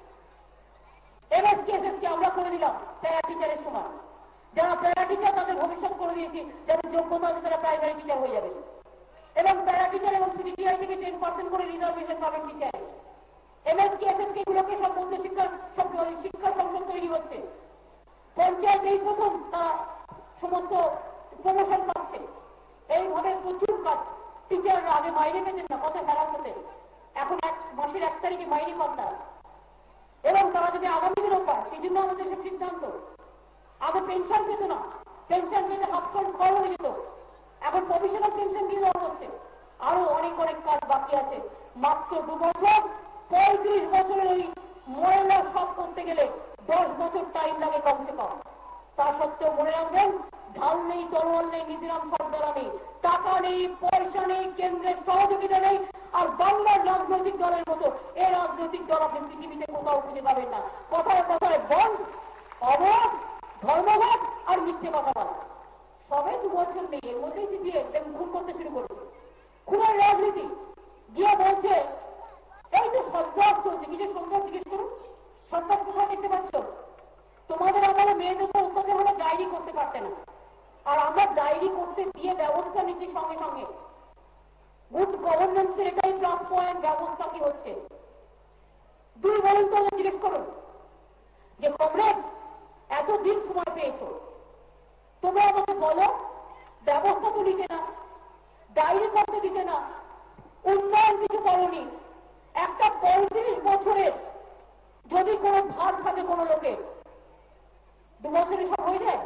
Speaker 1: এমএসকে আমরা করে দিলাম প্যারা টিচারের সমান। যারা প্যারা টিচার তাদের ভবিষ্যৎ করে দিয়েছি, যাদের যোগ্যতা আছে তারা প্রাইমারি টিচার হয়ে যাবে, এবং প্যারা টিচার এবং পিটিআই থেকে 10% করে রিজার্ভেশন পাবেন টিচার। এমএসকে গুলোকে সব মধ্য শিক্ষা সংসদ তৈরি হচ্ছে। পঞ্চায়েত এই প্রথম সমস্ত প্রমোশন পাচ্ছে। এইভাবে প্রচুর কাজ। টিচাররা আগে মাইনে পেতেন না, কত হ্যারাস হতেন, এখন মাসের 1 তারিখে মাইনে পান তারা, এবং তারা যদি আগামী দিনও পায়, সেই জন্য আমাদের সব সিদ্ধান্ত। আগে পেনশন পেত না, পেনশন পেতে হাফফ্রন্ট খরচ হয়ে যেত, এখন প্রফেশনাল পেনশন দিয়ে দেওয়া হচ্ছে। আরো অনেক কাজ বাকি আছে। মাত্র 2 বছর, 35 বছরের ওই মরেলা সব করতে গেলে 10 বছর টাইম লাগে কমসে কম। তা সত্ত্বেও মনে রাখবেন, ঢাল নেই, তরোয়াল নেই, নিধিরাম সর্দারা নেই, টাকা নেই, পয়সা নেই, কেন্দ্রের সহযোগিতা নেই, আর বাংলার রাজনৈতিক দলের মতো এই রাজনৈতিক দল আপনি পৃথিবীতে কোথাও খুঁজে পাবেন না। কথায় কথায় বল, অবধ, ধর্মঘট আর মিথ্যে কথা বলা, সবে 2 বছর নেই। এর মধ্যেই সিপিএম খুন করতে শুরু করেছে। খুনের রাজনীতি গিয়ে বলছে এই যে সন্ত্রাস চলছে, কিছু সন্ত্রাস জিজ্ঞেস করুন, সন্ত্রাস কোথায় দেখতে পাচ্ছ? তোমাদের আমলে মেয়েদের উপর অত্যাচার হলে ডায়েরি করতে পারতে না, আর আমরা ডায়েরি করতে দিয়ে ব্যবস্থা নিচ্ছি সঙ্গে সঙ্গে। গুড গভর্নেন্সের এটাই প্লাস পয়েন্ট। ব্যবস্থা কি হচ্ছে 2 বলুন তো, জিজ্ঞেস করুন যে কমরেড এতদিন সময় পেয়েছো, তোমরা আমাকে বলো, ব্যবস্থা তো নিতে না, ডায়েরি করতে দিতে না, উন্নয়ন কিছু করনি। একটা 35 বছরের যদি কোনো ধার থাকে কোনো লোকের, 2 বছরে সব হয়ে যায়?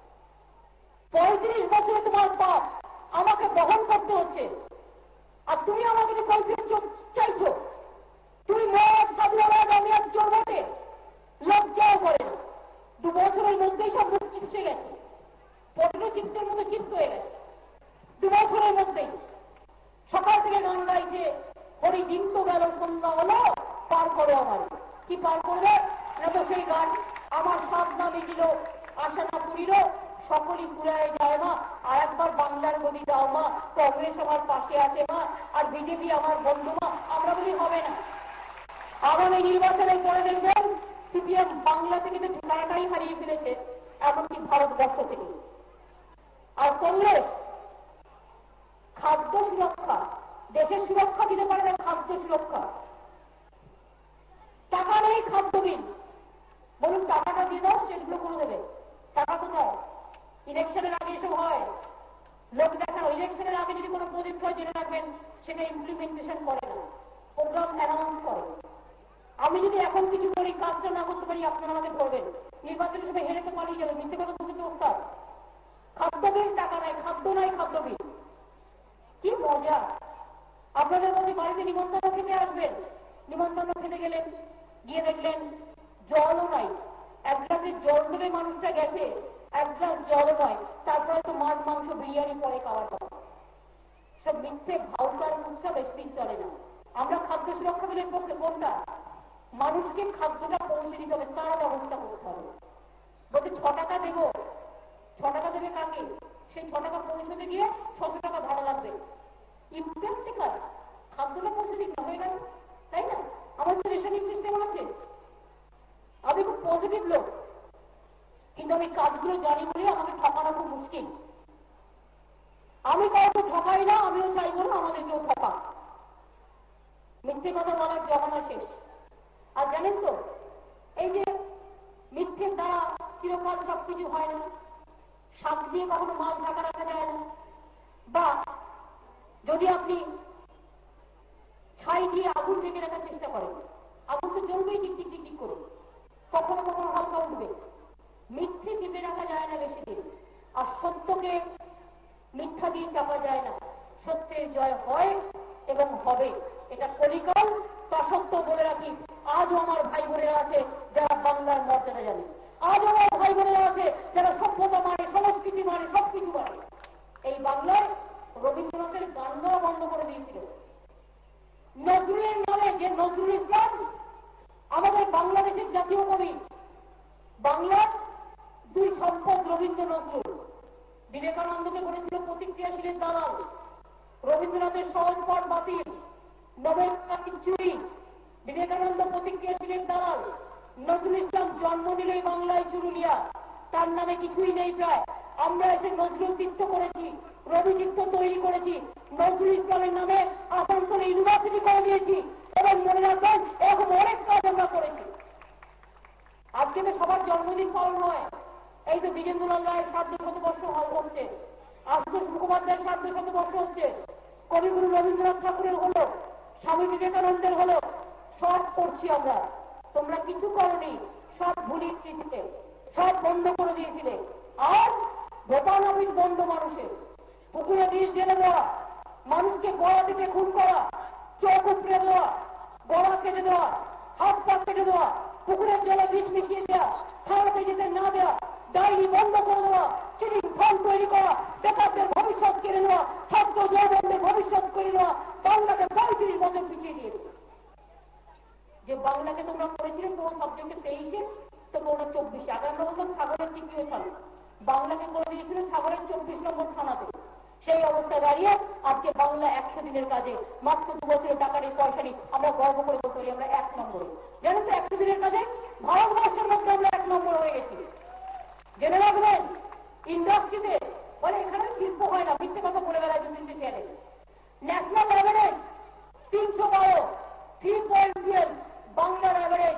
Speaker 1: 35 বছরে তোমার পাপ আমাকে বহন করতে হচ্ছে, আর তুমি আমাকে যে কৈফিয়ত চাইছো। তুমি মদ, সাধুবাদ, আমি এক চোর বটে, লজ্জাও করে না। 2 বছরের মধ্যেই সব মুখ চিপসে গেছে, পটেটো চিপসের মতো চিপস হয়ে গেছে 2 বছরের মধ্যেই। সকাল থেকে গান গাইছে, হরি দিন তো গেল, সন্ধ্যা হলো, পার করো আমার। কি পার করবে না? তো সেই গান, আমার সব না মিটিল, আশা না পুরিল, সকলই পুরায় যায় মা, আর একবার বাংলার গদি দাও মা, কংগ্রেস আমার পাশে আছে মা, আর বিজেপি আমার বন্ধু মা। আমরা বলি হবে না। আগামী নির্বাচনের পরে দেখবেন সিপিএম বাংলা থেকে তো ঠিকানাটাই হারিয়ে ফেলেছে, এমনকি ভারতবর্ষ থেকে। আর কংগ্রেস খাদ্য সুরক্ষা, দেশের সুরক্ষা দিতে পারে না, খাদ্য সুরক্ষা। টাকা নেই, খাদ্য বিল, বলুন টাকাটা দিয়ে দাও, স্টেটগুলো করে দেবে। টাকা কোথায়? ইলেকশনের আগে এসব হয়, লোক দেখা কেন ইলেকশনের আগে যদি কোনো প্রজেক্ট হয় জেনে রাখবেন সেটা ইমপ্লিমেন্টেশন করে না, প্রোগ্রাম অ্যানাউন্স করে। আমি যদি এখন কিছু করি, কাজটা না করতে পারি, আপনারা আমাকে ধরবেন, নির্বাচনের সময় হেরে তো পালিয়ে যাবেন, মিথ্যে কথা বলতে তো ওস্তাদ। খাদ্য বিল টাকা নাই, খাদ্য নাই, খাদ্য বিল। কি মজা! আপনাদের মধ্যে বাড়িতে নিমন্ত্রণ খেতে আসবেন, নিমন্ত্রণ খেতে গেলেন, গিয়ে দেখলেন জলও নাই, এক গ্লাসের জল ধরে মানুষটা গেছে, এক গ্লাস জলও নয়, তারপরে তো মাছ মাংস বিরিয়ানি পরে খাওয়ার কথা। সব মিথ্যে ভাউচার উৎসব বেশি দিন চলে না। আমরা খাদ্য সুরক্ষা বিলের পক্ষে কোনটা? মানুষকে খাদ্যটা পৌঁছে দিতে হবে, তার ব্যবস্থা করতে হবে। বলছে 6 টাকা দেবো, 6 টাকা দেবে কাকে? সেই 6 টাকা পৌঁছতে গিয়ে 600 টাকা ভাড়া লাগবে। ইম্প্র্যাকটিক্যাল, খাদ্যটা পৌঁছে দিতে হয়ে গেল, তাই না? আমাদের রেশনিং সিস্টেম আছে, আমি খুব পজিটিভ লোক, কিন্তু আমি কাজগুলো জানি বলে আমাকে ঠকানো খুব মুশকিল। আমি কাউকে ঠকাই না, আমিও চাইবো না আমাদের কেউ ঠকা। মিথ্যে কথা বলার জমানা শেষ। আর জানেন তো, এই যে মিথ্যের দ্বারা চিরকাল সবকিছু হয় না, শাক দিয়ে কখনো মাছ ঢাকা রাখা যায় না, বা যদি আপনি ছাই দিয়ে আগুন ঢেকে রাখার চেষ্টা করেন, আগুন তো জ্বলবেই টিক টিক টিক টিক করে, কখনো কখনো হালকা উঠবে। মিথ্যে চেপে রাখা যায় না বেশি দিন, আর সত্যকে মিথ্যা দিয়ে চাপা যায় না। সত্যের জয় হয় এবং হবে, এটা কলিকাল। তা সত্য বলে রাখি, আজও আমার ভাই বোনেরা আছে যারা বাংলার মর্যাদা জানে, আজও আমার ভাই বোনেরা আছে যারা সভ্যতা মানে, সংস্কৃতি মানে, সবকিছু মানে। এই বাংলায় রবীন্দ্রনাথের গান গাওয়া বন্ধ করে দিয়েছিল নজরুলের নামে, যে নজরুল ইসলাম আমাদের বাংলাদেশের জাতীয় কবি। বাংলার দুই সম্পদ রবীন্দ্র নজরুল। বিবেকানন্দকে বলেছিল প্রতিক্রিয়াশীলের দালাল, রবীন্দ্রনাথের সহজ পাঠ বাতিল, নোবেল চুরি। বিবেকানন্দ প্রতিক্রিয়াশীলের দালাল, নজরুল ইসলাম জন্ম নিল এই বাংলায় চুরুলিয়া, তার নামে কিছুই নেই প্রায়। আমরা এসে নজরুল তীর্থ করেছি, রবি তীর্থ তৈরি করেছি, নজরুল ইসলামের নামে আসানসোলে ইউনিভার্সিটি করে দিয়েছি, এবং মনে রাখবেন এরকম অনেক কাজ আমরা করেছি। আজকে তো সবার জন্মদিন পালন হয়, এই তো দ্বিজেন্দ্রলাল রায়ের ১৫০ হচ্ছে, আশুতোষ মুখোপাধ্যায়ের ১৫০ হচ্ছে, কবিগুরু রবীন্দ্রনাথ ঠাকুরের হলো, স্বামী বিবেকানন্দের হলো, সব করছি আমরা। তোমরা কিছু করনি, সব ভুলিয়ে দিয়েছিলে, সব বন্ধ করে দিয়েছিলে। আর ধোপানাপিট বন্ধ মানুষের, পুকুরে বিষ ঢেলে দেওয়া, মানুষকে গলা দিতে খুন করা, চোখ উপড়ে দেওয়া, গলা কেটে দেওয়া, হাত পা কেটে দেওয়া, পুকুরের জলে বিষ মিশিয়ে দেওয়া, খাওয়াতে যেতে না দেওয়া, ডায়েরি বন্ধ করে দেওয়া, চিনির ফল তৈরি করা, বেকারদের ভবিষ্যৎ কেড়ে নেওয়া, ছাত্র যৌবনদের ভবিষ্যৎ করে নেওয়া, বাংলাকে ৩৫ বছর পিছিয়ে দিয়েছে। যে বাংলাকে তোমরা করেছিলে কোন সাবজেক্টে 23-এ, তো কোন 24-এ। আগে আমরা বলতাম ছাগলের তৃতীয় ছাড়, বাংলাকে করে দিয়েছিল ছাগলের 24 নম্বর থানাতে। সেই অবস্থায় দাঁড়িয়ে আজকে বাংলা 100 দিনের কাজে মাত্র 2 বছরের টাকা নেই, পয়সা নেই, আমরা গর্ব করে বলতে পারি আমরা 1 নম্বরে। জানেন তো 100 দিনের কাজে ভারতবর্ষের মধ্যে আমরা 1 নম্বর হয়ে গেছি। জেনে রাখবেন, ইন্ডাস্ট্রিতে বলে এখানে শিল্প হয় না, মিথ্যে কথা বলে বেড়ায় 2-3টে চ্যানেল। ন্যাশনাল অ্যাভারেজ 312, 3.12, বাংলার average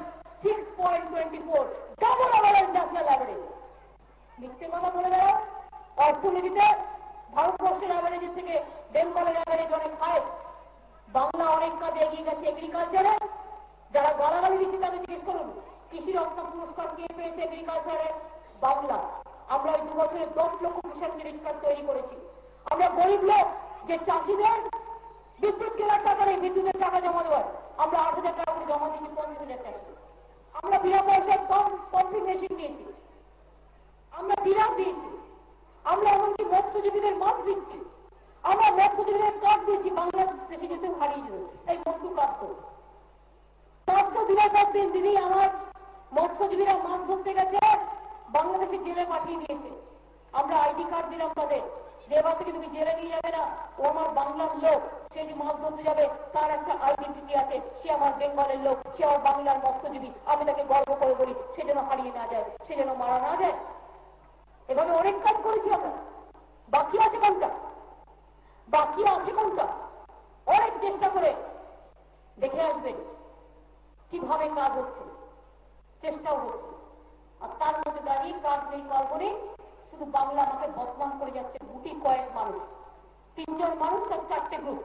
Speaker 1: 6.24, double average national average. মিথ্যে কথা বলে বেড়াও। অর্থনীতিতে ভারতবর্ষের অ্যাভারেজের থেকে বেঙ্গলের অ্যাভারেজ অনেক হাইস্ট। বাংলা অনেক কাজে এগিয়ে গেছে। এগ্রিকালচারে যারা গালাগালি দিচ্ছে তাদের জিজ্ঞেস করুন, কৃষি রত্ন পুরস্কার কে পেয়েছে এগ্রিকালচারে? বাংলা। আমরা ওই 2 বছরে 10 লক্ষ কিষাণ ক্রেডিট কার্ড তৈরি করেছি। আমরা গরিব লোক, যে চাষিদের বিদ্যুৎ কেনার টাকা নেই, বিদ্যুতের টাকা জমা দেওয়ার, আমরা 8,000 টাকা করে জমা দিয়েছি 50,000 চাষি। আমরা বিনা পয়সায় পাম্পিং মেশিন দিয়েছি, আমরা ডিলার দিয়েছি, আমরা এমনকি মৎস্যজীবীদের মাছ দিচ্ছি, আমরা মৎস্যজীবীদের কার্ড দিয়েছি, বাংলাদেশে যেতে হারিয়ে যাবে এই মন্টু কার্ড। তো দিনের পর দিন দিদি আমার মৎস্যজীবীরা মাছ ধরতে গেছে, বাংলাদেশের জেলে পাঠিয়ে দিয়েছে। আমরা আইডি কার্ড দিলাম তাদের, যে এবার থেকে তুমি জেলে নিয়ে যাবে না, ও আমার বাংলার লোক, সে যে মাছ ধরতে যাবে তার একটা আইডেন্টিটি আছে, সে আমার বেঙ্গলের লোক, সে আমার বাংলার মৎস্যজীবী, আমি তাকে গর্ব করে বলি, সে যেন হারিয়ে না যায়, সে যেন মারা না যায়। এভাবে অনেক কাজ করেছি আমরা। বাকি আছে কোনটা? বাকি আছে কোনটা? অনেক চেষ্টা করে দেখে আসবেন কিভাবে কাজ হচ্ছে, চেষ্টাও হচ্ছে। আর তার মধ্যে দাঁড়িয়ে কাজ নেই, কাজ নেই, শুধু বাংলা আমাকে বদনাম করে যাচ্ছে গুটি কয়েক মানুষ। তিনজন মানুষ তার চারটে গ্রুপ,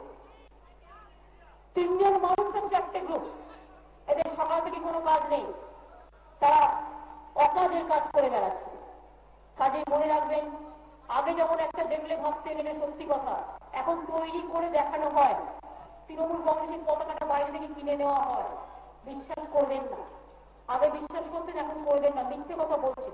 Speaker 1: তিনজন মানুষ তার চারটে গ্রুপ। এদের সকাল থেকে কোনো কাজ নেই, তারা অকাজের কাজ করে বেড়াচ্ছে। কাজে মনে রাখবেন, আগে যেমন একটা দেখলে ভাবতেন এটা সত্যি কথা, এখন তৈরি করে দেখানো হয়। তৃণমূল কংগ্রেসের পতাকাটা বাইরে থেকে কিনে নেওয়া হয়। বিশ্বাস করবেন না, আগে বিশ্বাস করতেন, এখন করবেন না, মিথ্যে কথা বলছি।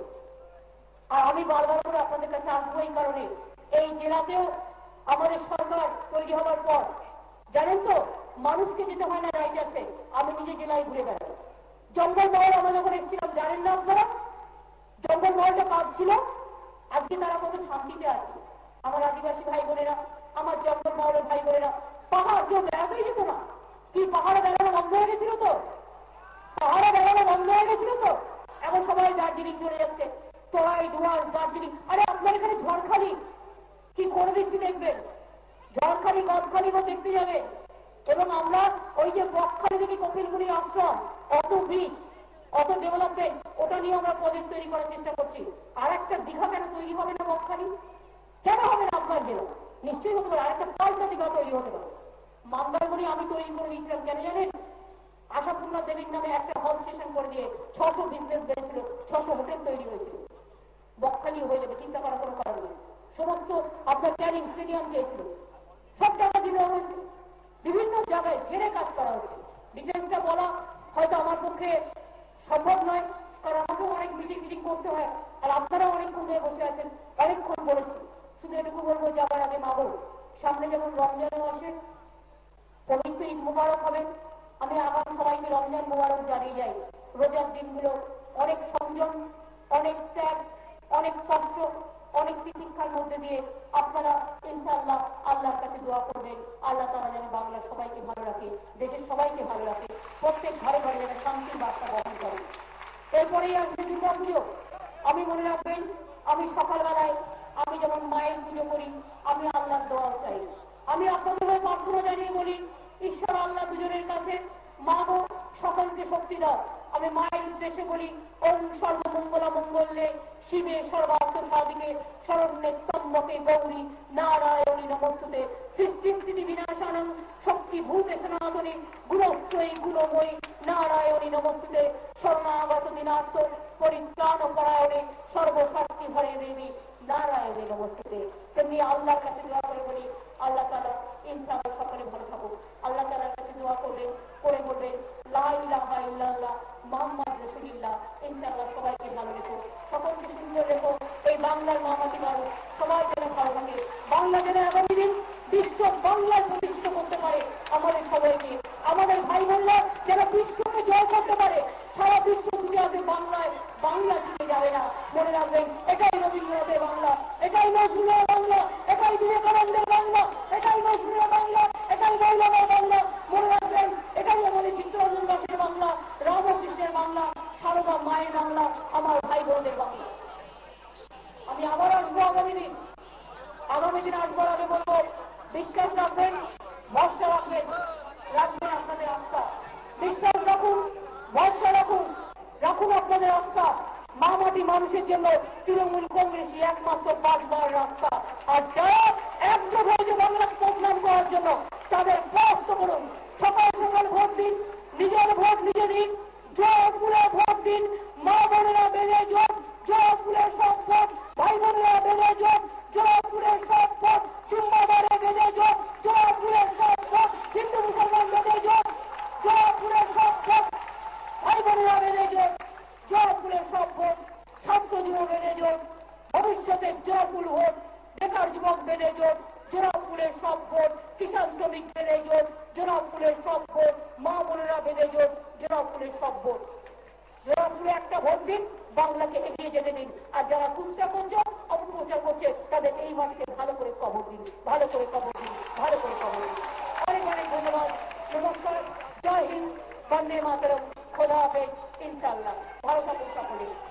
Speaker 1: আর আমি বারবার করে আপনাদের কাছে আসবো এই কারণে, এই জেলাতেও আমাদের সরকার তৈরি হওয়ার পর জানেন তো মানুষকে যেতে হয় না রাইটার্সে, আমি নিজে জেলায় ঘুরে বেড়াই। জঙ্গলমহল আমরা যখন এসেছিলাম জানেন না আপনারা, জঙ্গলমহলটা কাঁদছিল, আজকে তারা কত শান্তিতে আছে। আমার আদিবাসী ভাই বোনেরা, আমার জঙ্গলমহলের ভাই বোনেরা, পাহাড় কেউ বেড়াতেই যেত না। কি পাহাড়ে বেড়ানো বন্ধ হয়ে গেছিল তো, পাহাড়ে বেড়ানো বন্ধ হয়ে গেছিল তো, এখন সবাই দার্জিলিং চলে যাচ্ছে, তোরাই ডুয়ার্স দার্জিলিং। আরে আপনার এখানে ঝড়খালি কি করে দিচ্ছি দেখবেন, ঝড়খালি গদখালিও দেখতে যাবে। এবং আমরা ওই যে বকখালি থেকে কপিলমুনির আশ্রম, অত বীজ, অত ডেভেলপমেন্ট, ওটা নিয়ে আমরা প্রজেক্ট তৈরি করার চেষ্টা করছি। আর একটা দীঘা কেন তৈরি হবে না বকখালি, কেন হবে না আপনার জেলা? নিশ্চয়ই হতে পারে, আর একটা পাল্টা দীঘা তৈরি হতে পারে। মন্দারমণি আমি তৈরি করে দিয়েছিলাম, কেন জানেন? আশাপূর্ণা দেবীর নামে একটা হল স্টেশন করে দিয়ে 600 বিজনেস বেড়েছিল, 600 হোটেল তৈরি হয়েছিল। বকখালি হয়ে যাবে, চিন্তা করার কোনো কারণ নেই। সমস্ত আপনার ক্যানিং স্টেডিয়াম চেয়েছিল, সব টাকা দিতে হয়েছে। বিভিন্ন জায়গায় ছেড়ে কাজ করা হচ্ছে। ডিটেলসটা বলা হয়তো আমার পক্ষে সম্ভব নয়, কারণ আমাকেও অনেক মিটিং করতে হয়, আর আপনারা অনেকক্ষণ ধরে বসে আছেন, অনেকক্ষণ বলেছি। শুধু এটুকু বলবো, যাবার আগে মাগো, সামনে যেমন রমজানও আসে, পবিত্র ঈদ মুবারক হবে, আমি আগাম সবাইকে রমজান মুবারক জানিয়ে যাই। রোজার দিনগুলো অনেক সংযম, অনেক ত্যাগ, অনেক কষ্ট, অনেক প্রতীক্ষার মধ্যে দিয়ে আপনারা ইনশাআল্লাহ আল্লাহর কাছে দোয়া করবেন, আল্লাহ তাআলা যেন বাংলার সবাইকে ভালো রাখে, দেশের সবাইকে ভালো রাখে, প্রত্যেক ঘরে ঘরে যেন শান্তির বার্তা বহন করেন। এরপরেই আসবে দুর্গা পুজো। আমি মনে রাখবেন, আমি সকালবেলায় আমি যেমন মায়ের পুজো করি, আমি আল্লাহর দোয়া চাই। আমি আপনাদের প্রার্থনা জানিয়ে বলি, ঈশ্বর আল্লাহ দুজনের কাছে, মা গো সকলকে শক্তি দাও। আমি মায়ের উদ্দেশ্যে বলি, ওম সর্বমঙ্গলা মঙ্গলে শিবে সর্বার্থ সাধিকে শরণ্যে ত্র্যম্বকে গৌরী নারায়ণী নমস্তুতে। সৃষ্টি স্থিতি বিনাশানং শক্তি ভূতে সনাতনী গুণশ্রয়ী গুণময়ী নারায়ণী নমস্তুতে। শরণাগত দিনার্থ পরিত্রাণ পরায়ণে সর্বশক্তি হরে দেবী নারায়ণী নমস্তুতে। তেমনি আল্লাহর কাছে দোয়া করে বলি, আল্লাহ তাআলা ইনশাআল্লাহ সকলে ভালো থাকুক। আল্লাহ তাআলার কাছে দোয়া করবেন, করে বলবেন লা ইলাহা ইল্লাল্লাহ মুহাম্মদ রাসূলুল্লাহ। ইনশাআল্লাহ সবাইকে ভালো রেখো, সকলকে সুন্দর রেখো। এই বাংলার মামাটি মানুষ সবাই যেন ভালো থাকে, বাংলা যেন আগামী দিন বিশ্ব বাংলায় প্রতিষ্ঠিত করতে পারে আমাদের সবাইকে, আমাদের ভাই বোনরা যেন বিশ্বকে জয় করতে পারে। সারা বিশ্ব জুড়ে আছে বাংলায়, বাংলা জুড়ে যাবে না। মনে রাখবেন, এটাই রবীন্দ্রনাথের বাংলা, এটাই নজরুলের বাংলা, এটাই বিবেকানন্দের বাংলা, এটাই নজরুলের বাংলা, এটাই মৌলানার বাংলা। মনে রাখবেন, এটাই আমাদের চিত্তরঞ্জন দাসের বাংলা, রামকৃষ্ণের বাংলা, সারদা মায়ের বাংলা, আমার ভাই বোনদের বাংলা। আমি আবার আসবো আগামী দিন, আগামী দিন আসবার আগে বলবো, বিশ্বাস রাখবেন, ভরসা রাখবেন, রাখবেন আপনাদের আস্থা। বিশ্বাস রাখুন, ভরসা রাখুন, রাখুন আপনাদের আস্থা। মামাটি মানুষের জন্য তৃণমূল কংগ্রেসই একমাত্র বাঁচবার রাস্তা। আর যারা একজোট হয়েছে বাংলাকে বদনাম করার জন্য, তাদের পরাস্ত করুন। সকাল সকাল ভোট দিন, নিজের ভোট নিজে দিন, জয় ফুলে ভোট দিন। মা বোনেরা বেড়ে যোগ, জয় ফুলের সব ভোট, ভাই বোনেরা বেড়ে যোগ, জয় ফুলের সব ভোট, চুম্বাবারে বেড়ে যোগ, জয় ফুলের সব ভোট, হিন্দু মুসলমান বেড়ে যোগ, জয় ফুলের সব ভোট, ভাই বোনেরা বেড়ে যোগ, জয় ফুলের সব ভোট, ছাত্র যুব বেড়ে যোগ, ভবিষ্যতে জয় ফুল ভোট, বেকার যুবক বেড়ে যোগ, জোড়া ফুলের সব ভোট, কিষাণ শ্রমিক বেড়ে যোগ, জোড়া ফুলের সব ভোট, মা বোনেরা বেড়ে যোগ, জোড়া ফুলের সব ভোট। জোড়া ফুলে একটা ভোট দিন, বাংলাকে এগিয়ে যেতে দিন। আর যারা কুৎসা করছে, অপপ্রচার করছে, তাদের এই মাটিতে ভালো করে কবর দিন, ভালো করে কবর দিন, ভালো করে কবর দিন। অনেক অনেক ধন্যবাদ, নমস্কার, জয় হিন্দ, বন্দে মাতরম, খোদা হাফেজ, ইনশাআল্লাহ। ভালো থাকুন সকলে।